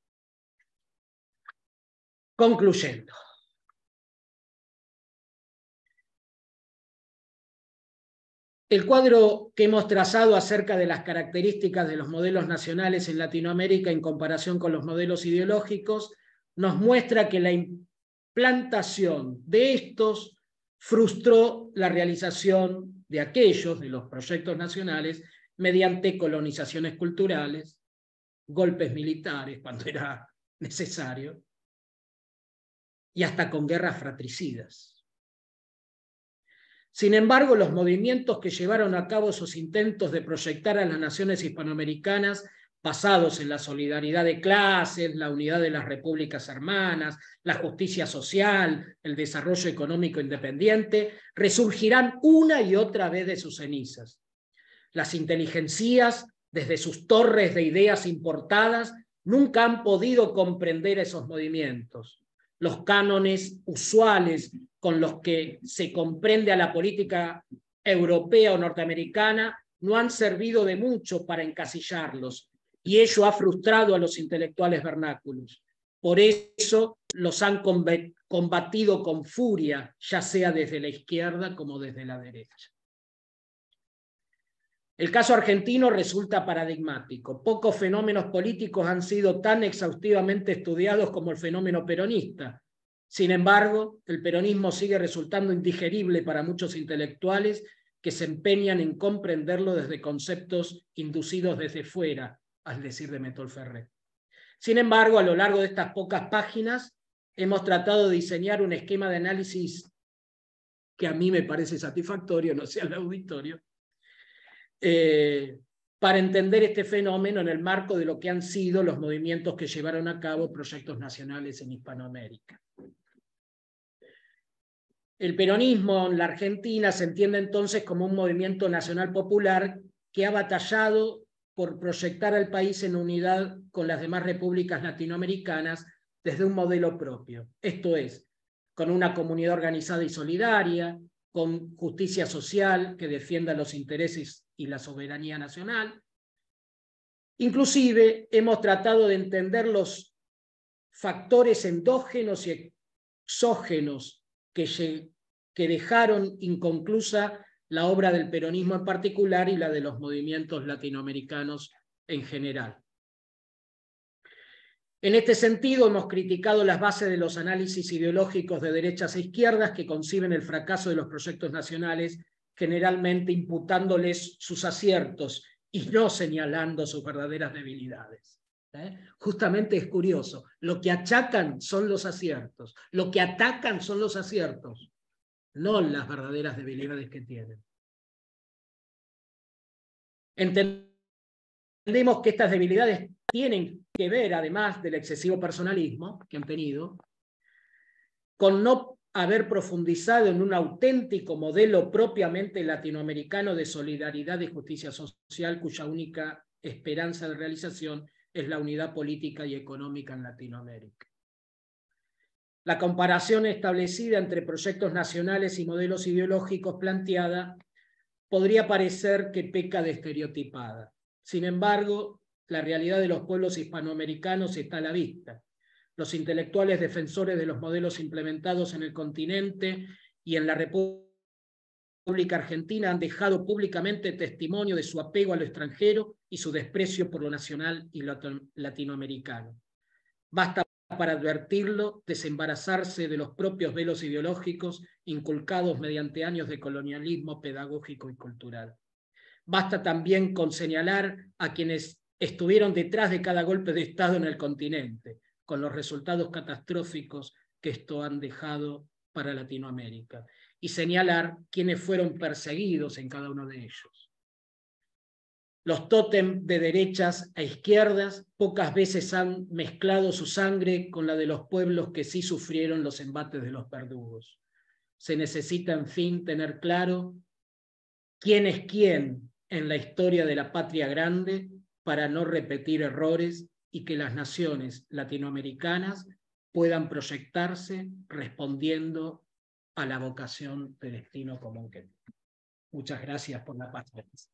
Concluyendo. El cuadro que hemos trazado acerca de las características de los modelos nacionales en Latinoamérica en comparación con los modelos ideológicos nos muestra que la implantación de estos frustró la realización de aquellos, de los proyectos nacionales, mediante colonizaciones culturales, golpes militares cuando era necesario, y hasta con guerras fratricidas. Sin embargo, los movimientos que llevaron a cabo esos intentos de proyectar a las naciones hispanoamericanas, basados en la solidaridad de clases, la unidad de las repúblicas hermanas, la justicia social, el desarrollo económico independiente, resurgirán una y otra vez de sus cenizas. Las inteligencias, desde sus torres de ideas importadas, nunca han podido comprender esos movimientos. Los cánones usuales con los que se comprende a la política europea o norteamericana no han servido de mucho para encasillarlos, y ello ha frustrado a los intelectuales vernáculos. Por eso los han combatido con furia, ya sea desde la izquierda como desde la derecha. El caso argentino resulta paradigmático. Pocos fenómenos políticos han sido tan exhaustivamente estudiados como el fenómeno peronista. Sin embargo, el peronismo sigue resultando indigerible para muchos intelectuales que se empeñan en comprenderlo desde conceptos inducidos desde fuera, al decir de Metol Ferrer. Sin embargo, a lo largo de estas pocas páginas, hemos tratado de diseñar un esquema de análisis que a mí me parece satisfactorio, no sé al auditorio, eh, para entender este fenómeno en el marco de lo que han sido los movimientos que llevaron a cabo proyectos nacionales en Hispanoamérica. El peronismo en la Argentina se entiende entonces como un movimiento nacional popular que ha batallado por proyectar al país en unidad con las demás repúblicas latinoamericanas desde un modelo propio. Esto es, con una comunidad organizada y solidaria, con justicia social que defienda los intereses y la soberanía nacional. Inclusive hemos tratado de entender los factores endógenos y exógenos que, que dejaron inconclusa la obra del peronismo en particular y la de los movimientos latinoamericanos en general. En este sentido, hemos criticado las bases de los análisis ideológicos de derechas e izquierdas que conciben el fracaso de los proyectos nacionales, generalmente imputándoles sus aciertos y no señalando sus verdaderas debilidades. ¿Eh? Justamente es curioso, lo que achacan son los aciertos, lo que atacan son los aciertos, no las verdaderas debilidades que tienen. Entendemos que estas debilidades tienen que ver, además del excesivo personalismo que han tenido, con no haber profundizado en un auténtico modelo propiamente latinoamericano de solidaridad y justicia social, cuya única esperanza de realización es la unidad política y económica en Latinoamérica. La comparación establecida entre proyectos nacionales y modelos ideológicos planteada podría parecer que peca de estereotipada. Sin embargo, la realidad de los pueblos hispanoamericanos está a la vista. Los intelectuales defensores de los modelos implementados en el continente y en la República Argentina han dejado públicamente testimonio de su apego a lo extranjero y su desprecio por lo nacional y lo latinoamericano. Basta para advertirlo desembarazarse de los propios velos ideológicos inculcados mediante años de colonialismo pedagógico y cultural. Basta también con señalar a quienes estuvieron detrás de cada golpe de Estado en el continente, con los resultados catastróficos que esto han dejado para Latinoamérica, y señalar quienes fueron perseguidos en cada uno de ellos. Los tótem de derechas e izquierdas pocas veces han mezclado su sangre con la de los pueblos que sí sufrieron los embates de los verdugos. Se necesita, en fin, tener claro quién es quién en la historia de la patria grande para no repetir errores y que las naciones latinoamericanas puedan proyectarse respondiendo a la vocación de destino común que tienen. Muchas gracias por la paciencia.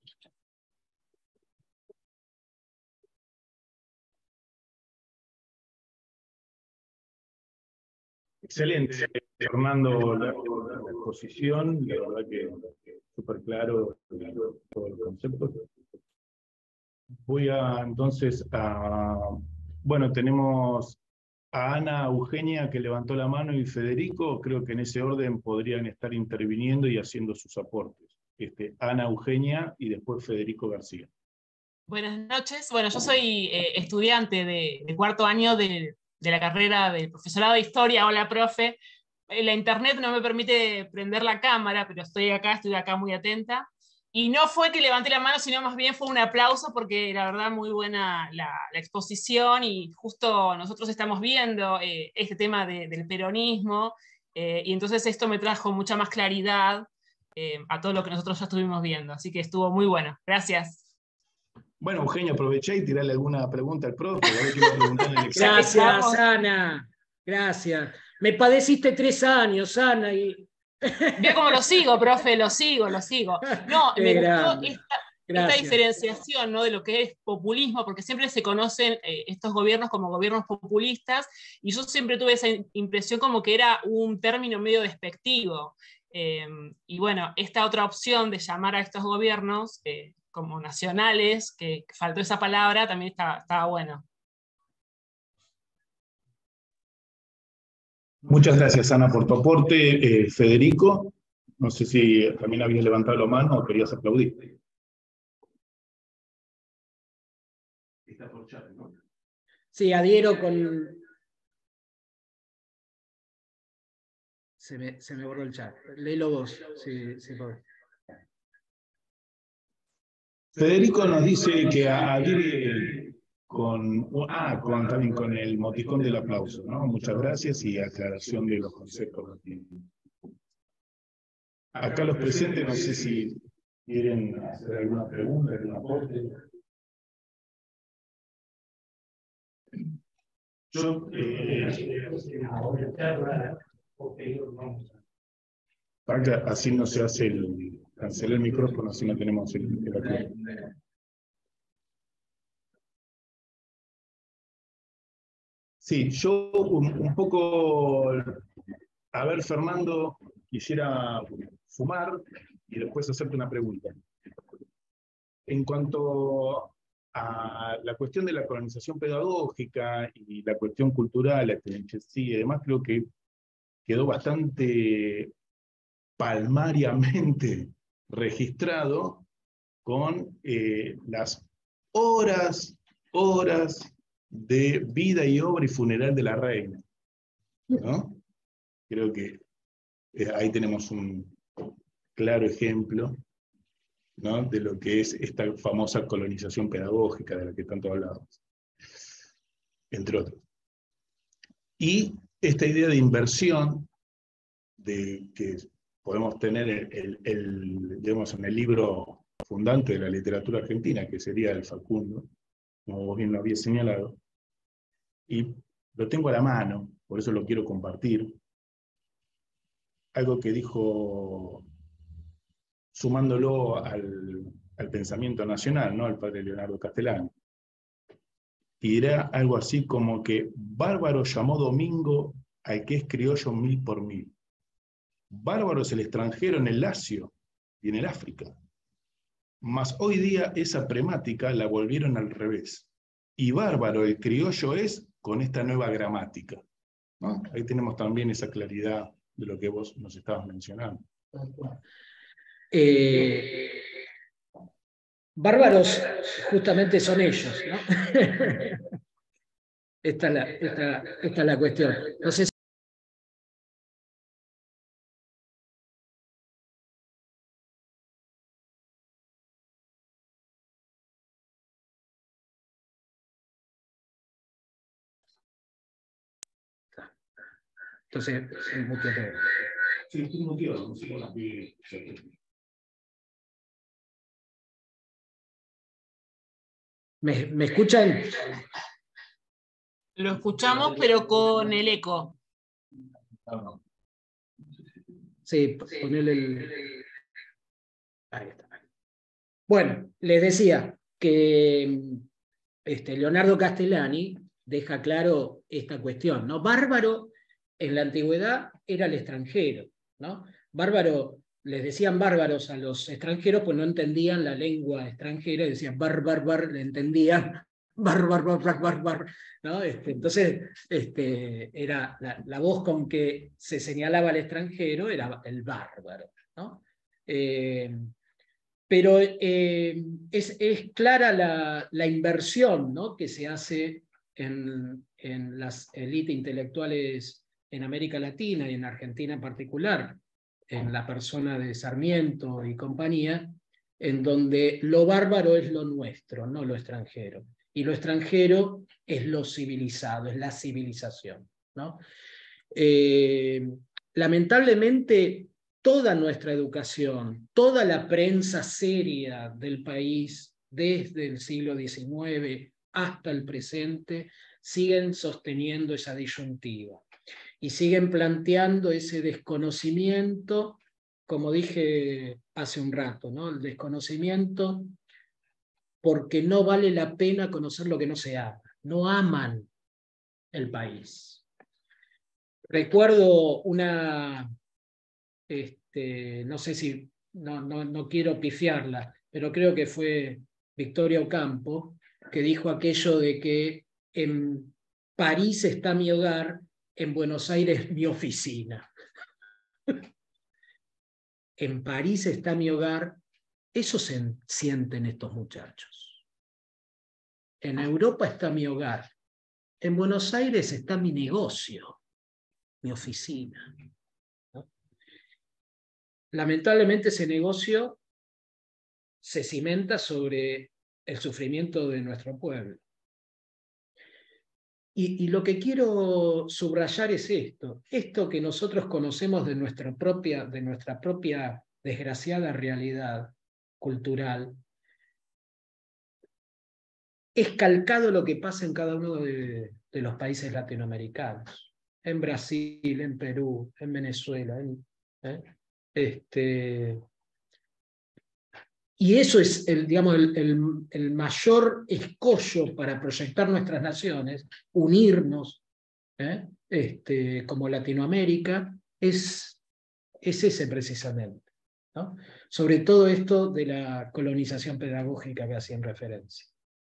Excelente, Fernando, la, la exposición, la verdad que súper claro todo el concepto. Voy a entonces a, bueno, tenemos a Ana Eugenia que levantó la mano y Federico, creo que en ese orden podrían estar interviniendo y haciendo sus aportes. Este, Ana Eugenia y después Federico García. Buenas noches, bueno, yo soy eh, estudiante de, de cuarto año de, de la carrera del profesorado de Historia. Hola, profe. La internet no me permite prender la cámara, pero estoy acá, estoy acá muy atenta. Y no fue que levanté la mano, sino más bien fue un aplauso, porque la verdad muy buena la, la exposición, y justo nosotros estamos viendo eh, este tema de, del peronismo, eh, y entonces esto me trajo mucha más claridad eh, a todo lo que nosotros ya estuvimos viendo. Así que estuvo muy bueno. Gracias. Bueno, Eugenia, aproveché y tirarle alguna pregunta al profe. A ver qué me preguntan en el examen. Gracias, Ana. Gracias. Me padeciste tres años, Ana, y... Vio cómo lo sigo, profe, lo sigo, lo sigo. No, Qué me grande. gustó esta, esta diferenciación, ¿no?, de lo que es populismo, porque siempre se conocen eh, estos gobiernos como gobiernos populistas, y yo siempre tuve esa impresión como que era un término medio despectivo. Eh, y bueno, esta otra opción de llamar a estos gobiernos eh, como nacionales, que faltó esa palabra, también estaba, estaba bueno. Muchas gracias, Ana, por tu aporte. Eh, Federico, no sé si también habías levantado la mano o querías aplaudir. Está por chat, ¿no? Sí, adhiero con... Se me, se me borró el chat. Léelo vos, si, si podés. Federico nos dice que adhiere con, ah, con, también con el moticón del aplauso, ¿no? Muchas gracias y aclaración de los conceptos. Acá los presentes, no sé si quieren hacer alguna pregunta, algún aporte. Yo, eh, para que así no se hace el, cancelar el micrófono, así no tenemos el, el acuerdo. Sí, yo un, un poco, a ver, Fernando, quisiera fumar y después hacerte una pregunta. En cuanto a la cuestión de la colonización pedagógica y la cuestión cultural, la sí, y además creo que quedó bastante palmariamente registrado con eh, las horas, horas de vida y obra y funeral de la reina, ¿no? Creo que eh, ahí tenemos un claro ejemplo, ¿no?, de lo que es esta famosa colonización pedagógica de la que tanto hablamos, entre otros. Y esta idea de inversión de que podemos tener el, el, el, digamos, en el libro fundante de la literatura argentina, que sería el Facundo, como vos bien lo habías señalado, y lo tengo a la mano, por eso lo quiero compartir, algo que dijo, sumándolo al, al pensamiento nacional, ¿no?, al padre Leonardo Castellani, y era algo así como que bárbaro llamó Domingo al que es criollo mil por mil. Bárbaro es el extranjero en el Lacio y en el África. Mas hoy día esa premática la volvieron al revés. Y bárbaro el criollo es con esta nueva gramática, ¿no? Ahí tenemos también esa claridad de lo que vos nos estabas mencionando. Eh, bárbaros justamente son ellos, ¿no? esta, es la, esta, esta es la cuestión. No sé si Entonces, es mucho todo. Sí, estoy muteado, no sé por qué. ¿Me, ¿Me escuchan? Lo escuchamos, pero con el eco. Sí, ponele el... Ahí está. Bueno, les decía que este, Leonardo Castellani deja claro esta cuestión, ¿no? Bárbaro en la antigüedad era el extranjero, ¿no? Bárbaro, les decían bárbaros a los extranjeros, pues no entendían la lengua extranjera, y decían bar, bar, bar, le entendían, bar, bar, bar, bar, bar, bar, ¿no? Este, entonces, este, era la, la voz con que se señalaba al extranjero era el bárbaro, ¿no? Eh, pero eh, es, es clara la, la inversión, ¿no?, que se hace en, en las élites intelectuales en América Latina y en Argentina en particular, en la persona de Sarmiento y compañía, en donde lo bárbaro es lo nuestro, no lo extranjero. Y lo extranjero es lo civilizado, es la civilización, ¿no? Eh, lamentablemente, toda nuestra educación, toda la prensa seria del país, desde el siglo diecinueve hasta el presente, siguen sosteniendo esa disyuntiva y siguen planteando ese desconocimiento, como dije hace un rato, ¿no?, el desconocimiento porque no vale la pena conocer lo que no se ama. No aman el país. Recuerdo una, este, no sé si, no, no, no quiero pifiarla, pero creo que fue Victoria Ocampo, que dijo aquello de que en París está mi hogar, en Buenos Aires mi oficina. En París está mi hogar, eso se sienten estos muchachos. En Europa está mi hogar, en Buenos Aires está mi negocio, mi oficina. ¿No? Lamentablemente ese negocio se cimenta sobre el sufrimiento de nuestro pueblo. Y, y lo que quiero subrayar es esto, esto que nosotros conocemos de nuestra propia, de nuestra propia desgraciada realidad cultural, es calcado lo que pasa en cada uno de, de los países latinoamericanos, en Brasil, en Perú, en Venezuela, en, ¿eh? este, y eso es el, digamos, el, el, el mayor escollo para proyectar nuestras naciones, unirnos, ¿eh? este, como Latinoamérica, es, es ese precisamente, ¿no? Sobre todo esto de la colonización pedagógica que hacían referencia.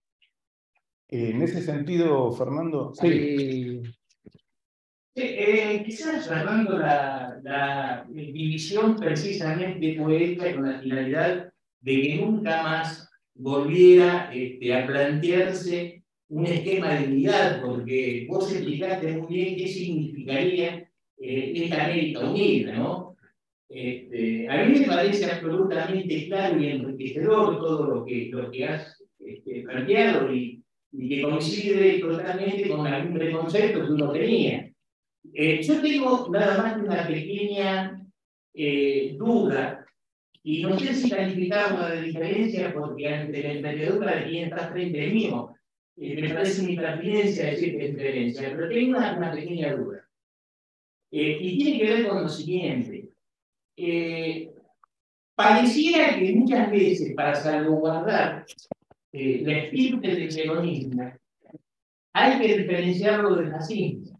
En ese sentido, Fernando, sí. Sí, eh, quizás cerrando la, la división precisamente poética con la finalidad de que nunca más volviera este, a plantearse un esquema de unidad, porque vos explicaste muy bien qué significaría eh, esta América unida, ¿no? Este, a mí me parece absolutamente claro y enriquecedor todo lo que, lo que has este, planteado y, y que coincide totalmente con algún preconcepto que uno tenía. Eh, yo tengo nada más una pequeña eh, duda, y no sé si calificarla de diferencia, porque ante la emprendedura de quien está frente mío, eh, me parece mi pertinencia decir que es diferencia, pero tengo una, una pequeña duda. Eh, y tiene que ver con lo siguiente. Eh, pareciera que muchas veces, para salvaguardar eh, la estirpe del peronismo, hay que diferenciarlo del fascismo.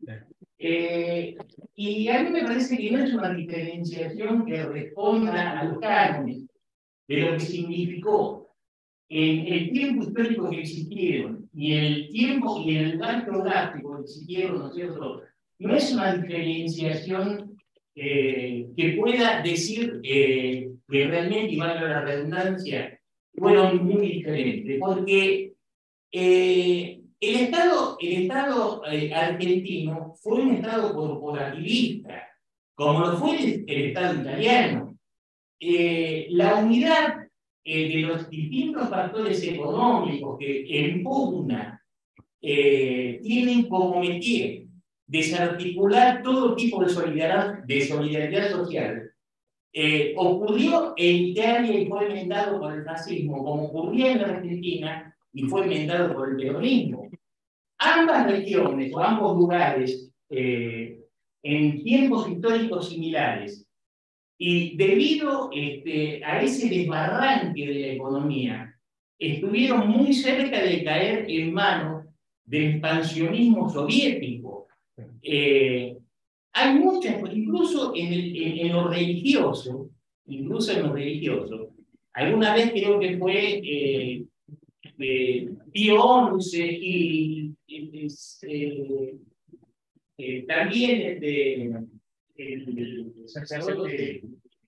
Eh, y a mí me parece que no es una diferenciación que responda a los cánones de lo que significó en el tiempo histórico que existieron y en el tiempo y en el lugar geográfico que existieron, ¿no es cierto? No es una diferenciación eh, que pueda decir eh, que realmente, y valga la redundancia, fueron muy diferentes, porque eh, el Estado, el Estado eh, argentino fue un Estado corporativista, como lo fue el, el Estado italiano. Eh, la unidad eh, de los distintos factores económicos que en pugna eh, tienen como métier desarticular todo tipo de solidaridad, de solidaridad social, eh, ocurrió en Italia y fue enmendado por el fascismo, como ocurría en la Argentina y fue enmendado por el peronismo. Ambas regiones o ambos lugares, eh, en tiempos históricos similares, y debido este, a ese desbarranque de la economía, estuvieron muy cerca de caer en manos del expansionismo soviético. Eh, hay muchas, incluso en, el, en, en lo religioso, incluso en lo religioso, alguna vez creo que fue eh, eh, Pío once y, y eh, eh, también este, el sacerdote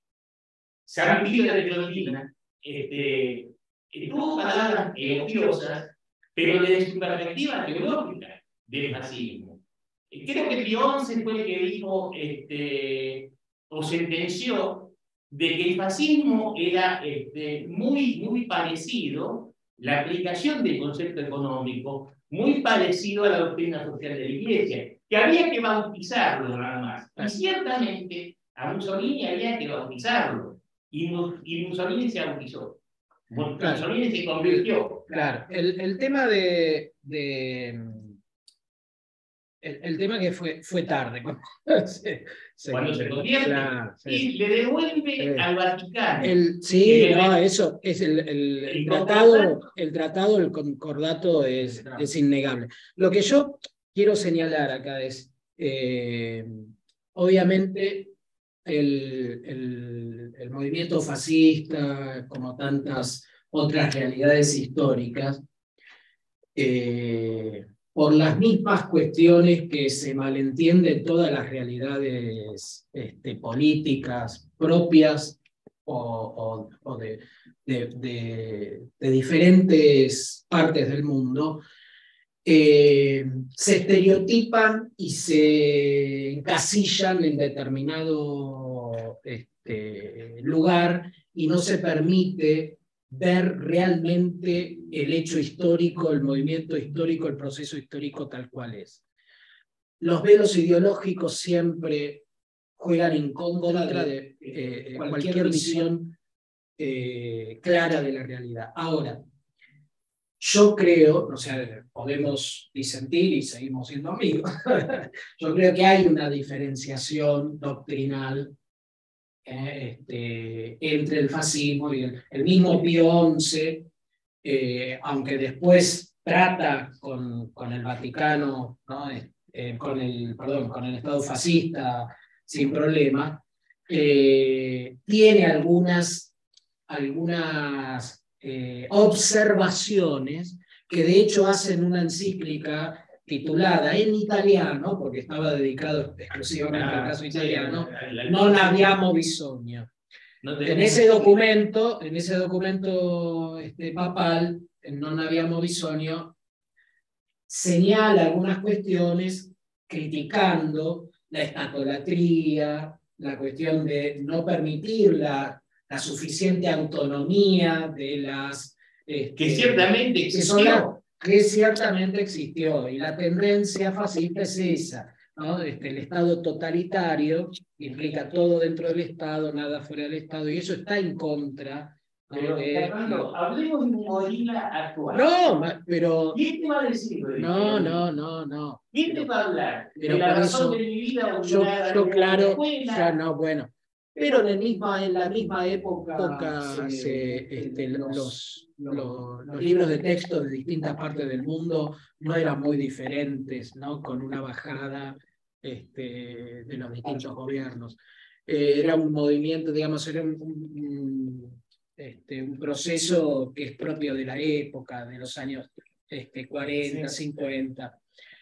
San Miguel de Clotilda, este, tuvo palabras elogiosas, pero desde su perspectiva teológica del fascismo. Creo que Pío once fue el que dijo este, o sentenció de que el fascismo era este, muy, muy parecido, la aplicación del concepto económico, muy parecido a la doctrina social de la Iglesia, que había que bautizarlo nada más. Y ciertamente a Mussolini había que bautizarlo, y, y Mussolini se bautizó. Claro. Mussolini se convirtió. Claro, el, el tema de, de el, el tema que fue, fue tarde. se, se, Cuando se convierte claro, sí. y le devuelve Eh, al Vaticano. El, sí, el, no, eso es el, el, el, el tratado, el tratado, el concordato es, es innegable. Lo que yo quiero señalar acá es, eh, obviamente, el, el, el movimiento fascista, como tantas otras realidades históricas, eh, por las mismas cuestiones que se malentienden todas las realidades este, políticas propias o, o, o de, de, de, de diferentes partes del mundo, eh, se estereotipan y se encasillan en determinado este, lugar y no se permite ver realmente el hecho histórico, el movimiento histórico, el proceso histórico tal cual es. Los velos ideológicos siempre juegan en contra de eh, cualquier visión eh, clara de la realidad. Ahora, yo creo, o sea, podemos disentir y seguimos siendo amigos, yo creo que hay una diferenciación doctrinal eh, este, entre el fascismo y el, el mismo Pío once, eh, aunque después trata con, con el Vaticano, ¿no? eh, con, el, perdón, con el Estado fascista sin problema, eh, tiene algunas, algunas eh, observaciones que de hecho hacen una encíclica titulada en italiano, porque estaba dedicado exclusivamente al caso italiano, Non abbiamo bisogno. En ese documento, en ese documento este, papal, en Non abbiamo bisogno, señala algunas cuestiones criticando la estatolatría, la cuestión de no permitir la, la suficiente autonomía de las... Este, que ciertamente existió. Que ciertamente existió, y la tendencia fascista es esa, ¿no? Este, el Estado totalitario implica todo dentro del Estado, nada fuera del Estado, y eso está en contra. Pero, eh, Fernando, hablemos de un gorila actual. No, pero... ¿Quién te va a decir? No, no, no, no. ¿Quién te va a hablar? Pero de la por razón eso, de mi vida yo, yo claro, ya ya no, bueno. Pero en, el misma, en la misma época se, este, los, los, los libros de texto de distintas partes del mundo no eran muy diferentes, ¿no? Con una bajada este, de los distintos gobiernos. Eh, era un movimiento, digamos, era un, un, este, un proceso que es propio de la época, de los años este, cuarenta, cincuenta.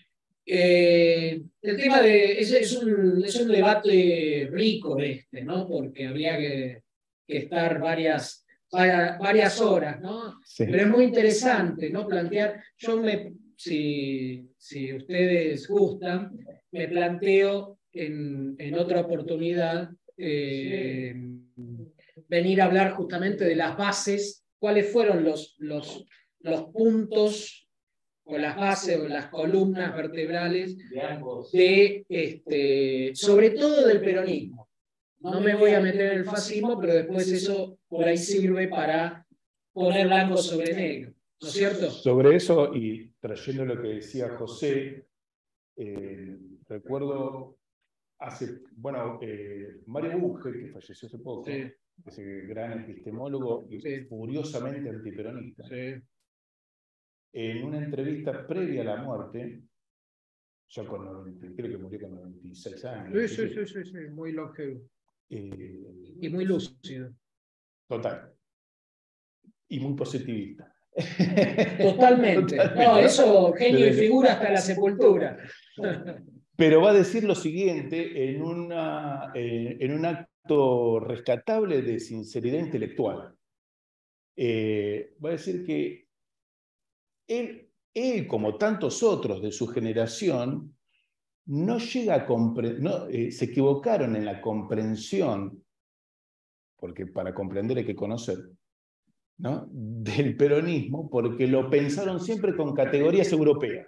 Eh, el tema de, es, es, un, es un debate rico este, ¿no? Porque habría que, que estar varias, varias, varias horas, ¿no? Sí. Pero es muy interesante, ¿no? Plantear, yo me, si, si ustedes gustan, me planteo en, en otra oportunidad eh, venir a hablar justamente de las bases, cuáles fueron los, los, los puntos o las bases o las columnas vertebrales de, este, sobre todo del peronismo. No me voy a meter en el fascismo, pero después eso por ahí sirve para poner blanco sobre negro, ¿no es cierto? Sobre eso, y trayendo lo que decía José, eh, recuerdo hace, bueno, eh, Mario Bunge, que falleció hace poco, sí. Ese gran epistemólogo y sí. Furiosamente antiperonista. Sí. En una entrevista previa a la muerte, ya con noventa, creo que murió con noventa y seis años. Sí, sí, sí, sí, sí, muy longevo. Eh, y muy lúcido. Total. Y muy positivista. Totalmente. Totalmente. No, eso, genio y figura hasta la sepultura. Pero va a decir lo siguiente en, una, eh, en un acto rescatable de sinceridad intelectual. Eh, va a decir que Él, él, como tantos otros de su generación, no llega a comprender, no, eh, se equivocaron en la comprensión, porque para comprender hay que conocer, ¿no? Del peronismo, porque lo pensaron siempre con categorías europeas.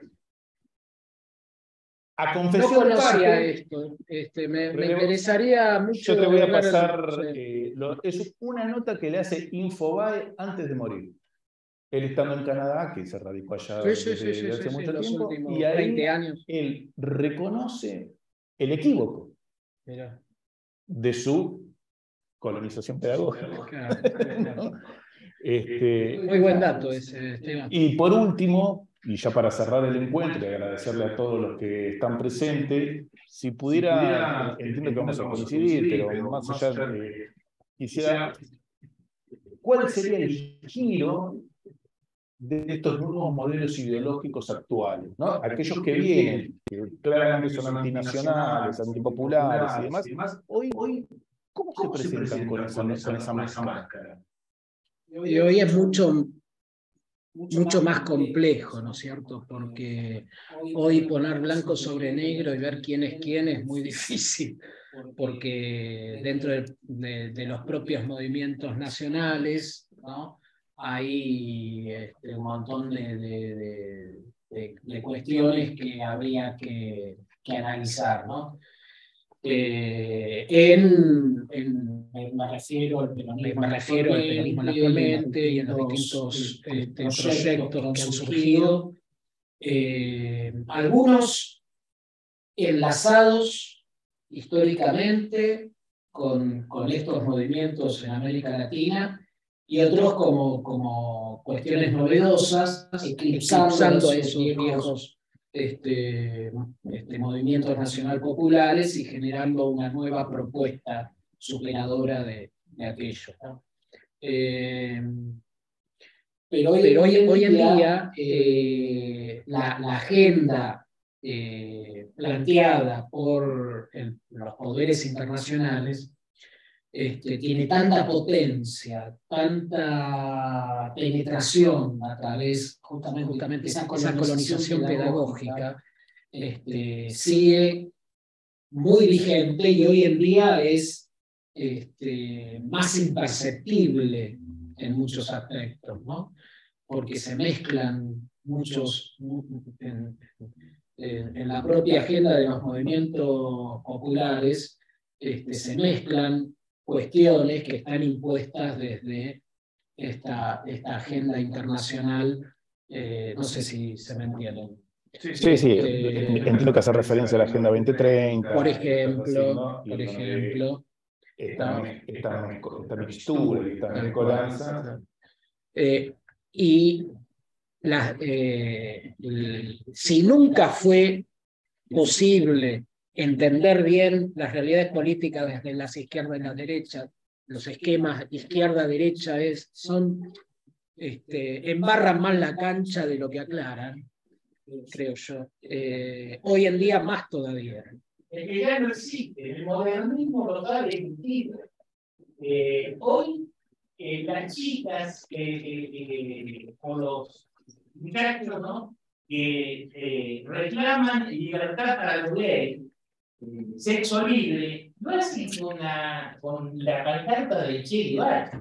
A confesión no conocía parte, esto, este, me, me interesaría mucho. Yo te voy a pasar, eh, lo, es una nota que le hace Infobae antes de morir. él estando en Canadá, que se radicó allá Sí, sí, desde, sí, sí, desde hace sí, mucho sí, los tiempo, últimos y ahí veinte años. él reconoce el equívoco Mirá. de su colonización pedagógica. Claro, ¿No? Este, muy buen dato ese, Esteban. y por último, y ya para cerrar el encuentro y agradecerle a todos los que están presentes, si pudiera, eh, entiendo que vamos a coincidir, pero más allá, eh, quisiera, ¿cuál sería el giro de estos nuevos modelos ideológicos actuales, ¿no? Aquellos que vienen, que claramente son antinacionales, antipopulares y demás, hoy, ¿cómo se presentan con esa, con esa máscara? Y hoy es mucho, mucho más complejo, ¿no es cierto? Porque hoy poner blanco sobre negro y ver quién es quién es muy difícil, porque dentro de, de, de los propios movimientos nacionales, ¿no? Hay este, un montón de, de, de, de, de cuestiones que habría que, que analizar, ¿no? Eh, en, en, me, refiero al peronismo, me refiero al peronismo actualmente y en los distintos este, proyectos que han surgido, eh, algunos enlazados históricamente con, con estos movimientos en América Latina y otros como, como cuestiones novedosas, eclipsando a esos viejos Este, este, movimientos nacional populares y generando una nueva propuesta superadora de, de aquello, ¿no? Eh, pero hoy, pero hoy, hoy en día eh, la, la agenda eh, planteada por el, los poderes internacionales Este, tiene tanta potencia, tanta penetración a través justamente, justamente esa colonización, colonización pedagógica, este, sigue muy vigente y hoy en día es este, más imperceptible en muchos aspectos, ¿no? Porque se mezclan muchos, en, en, en la propia agenda de los movimientos populares, este, se mezclan cuestiones que están impuestas desde esta, esta agenda internacional, eh, no sé si se me entienden. Sí, sí, este, entiendo que hace referencia a la Agenda veinte treinta. Por ejemplo, por ejemplo. Esta, esta, esta mixtura, esta mezcolanza. Eh, y la, eh, si nunca fue posible entender bien las realidades políticas desde las izquierdas y las derechas, los esquemas izquierda-derecha es, son, este, embarran más la cancha de lo que aclaran, creo yo. Eh, hoy en día más todavía. Es que ya no existe, el modernismo total es mentira. Eh, hoy eh, las chicas eh, eh, o los muchachos, ¿no? que eh, reclaman libertad para los gays, sexo libre, no hacen con la, con la pancarta de Che Guevara.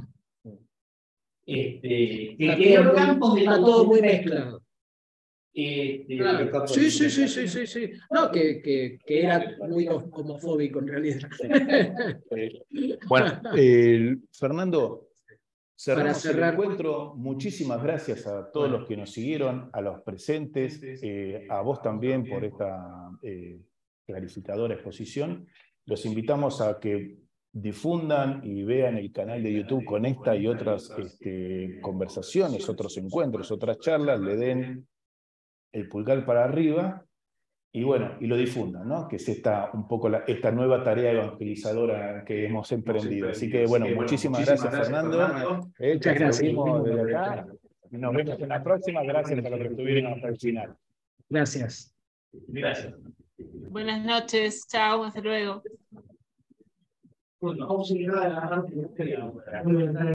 Este, que quedó campos de está todo muy mezclado. Este, claro. Sí, sí, sí, sí, sí, sí. No, que, que, que era muy homofóbico en realidad. Bueno, eh, Fernando, cerramos Para cerrar el encuentro. Muchísimas gracias a todos los que nos siguieron, a los presentes, eh, a vos también por esta eh, clarificadora exposición. Los invitamos a que difundan y vean el canal de YouTube con esta y otras este, conversaciones, otros encuentros, otras charlas, le den el pulgar para arriba y bueno, y lo difundan, ¿no? Que es esta, un poco la, esta nueva tarea evangelizadora que hemos emprendido. Así que bueno, muchísimas gracias, Fernando. Eh, Muchas gracias. Desde acá. Nos vemos en la próxima. Gracias por lo que estuvieron hasta el final. Gracias. Gracias. Buenas noches. Chao. Hasta luego. Bueno, vamos a llegar a la parte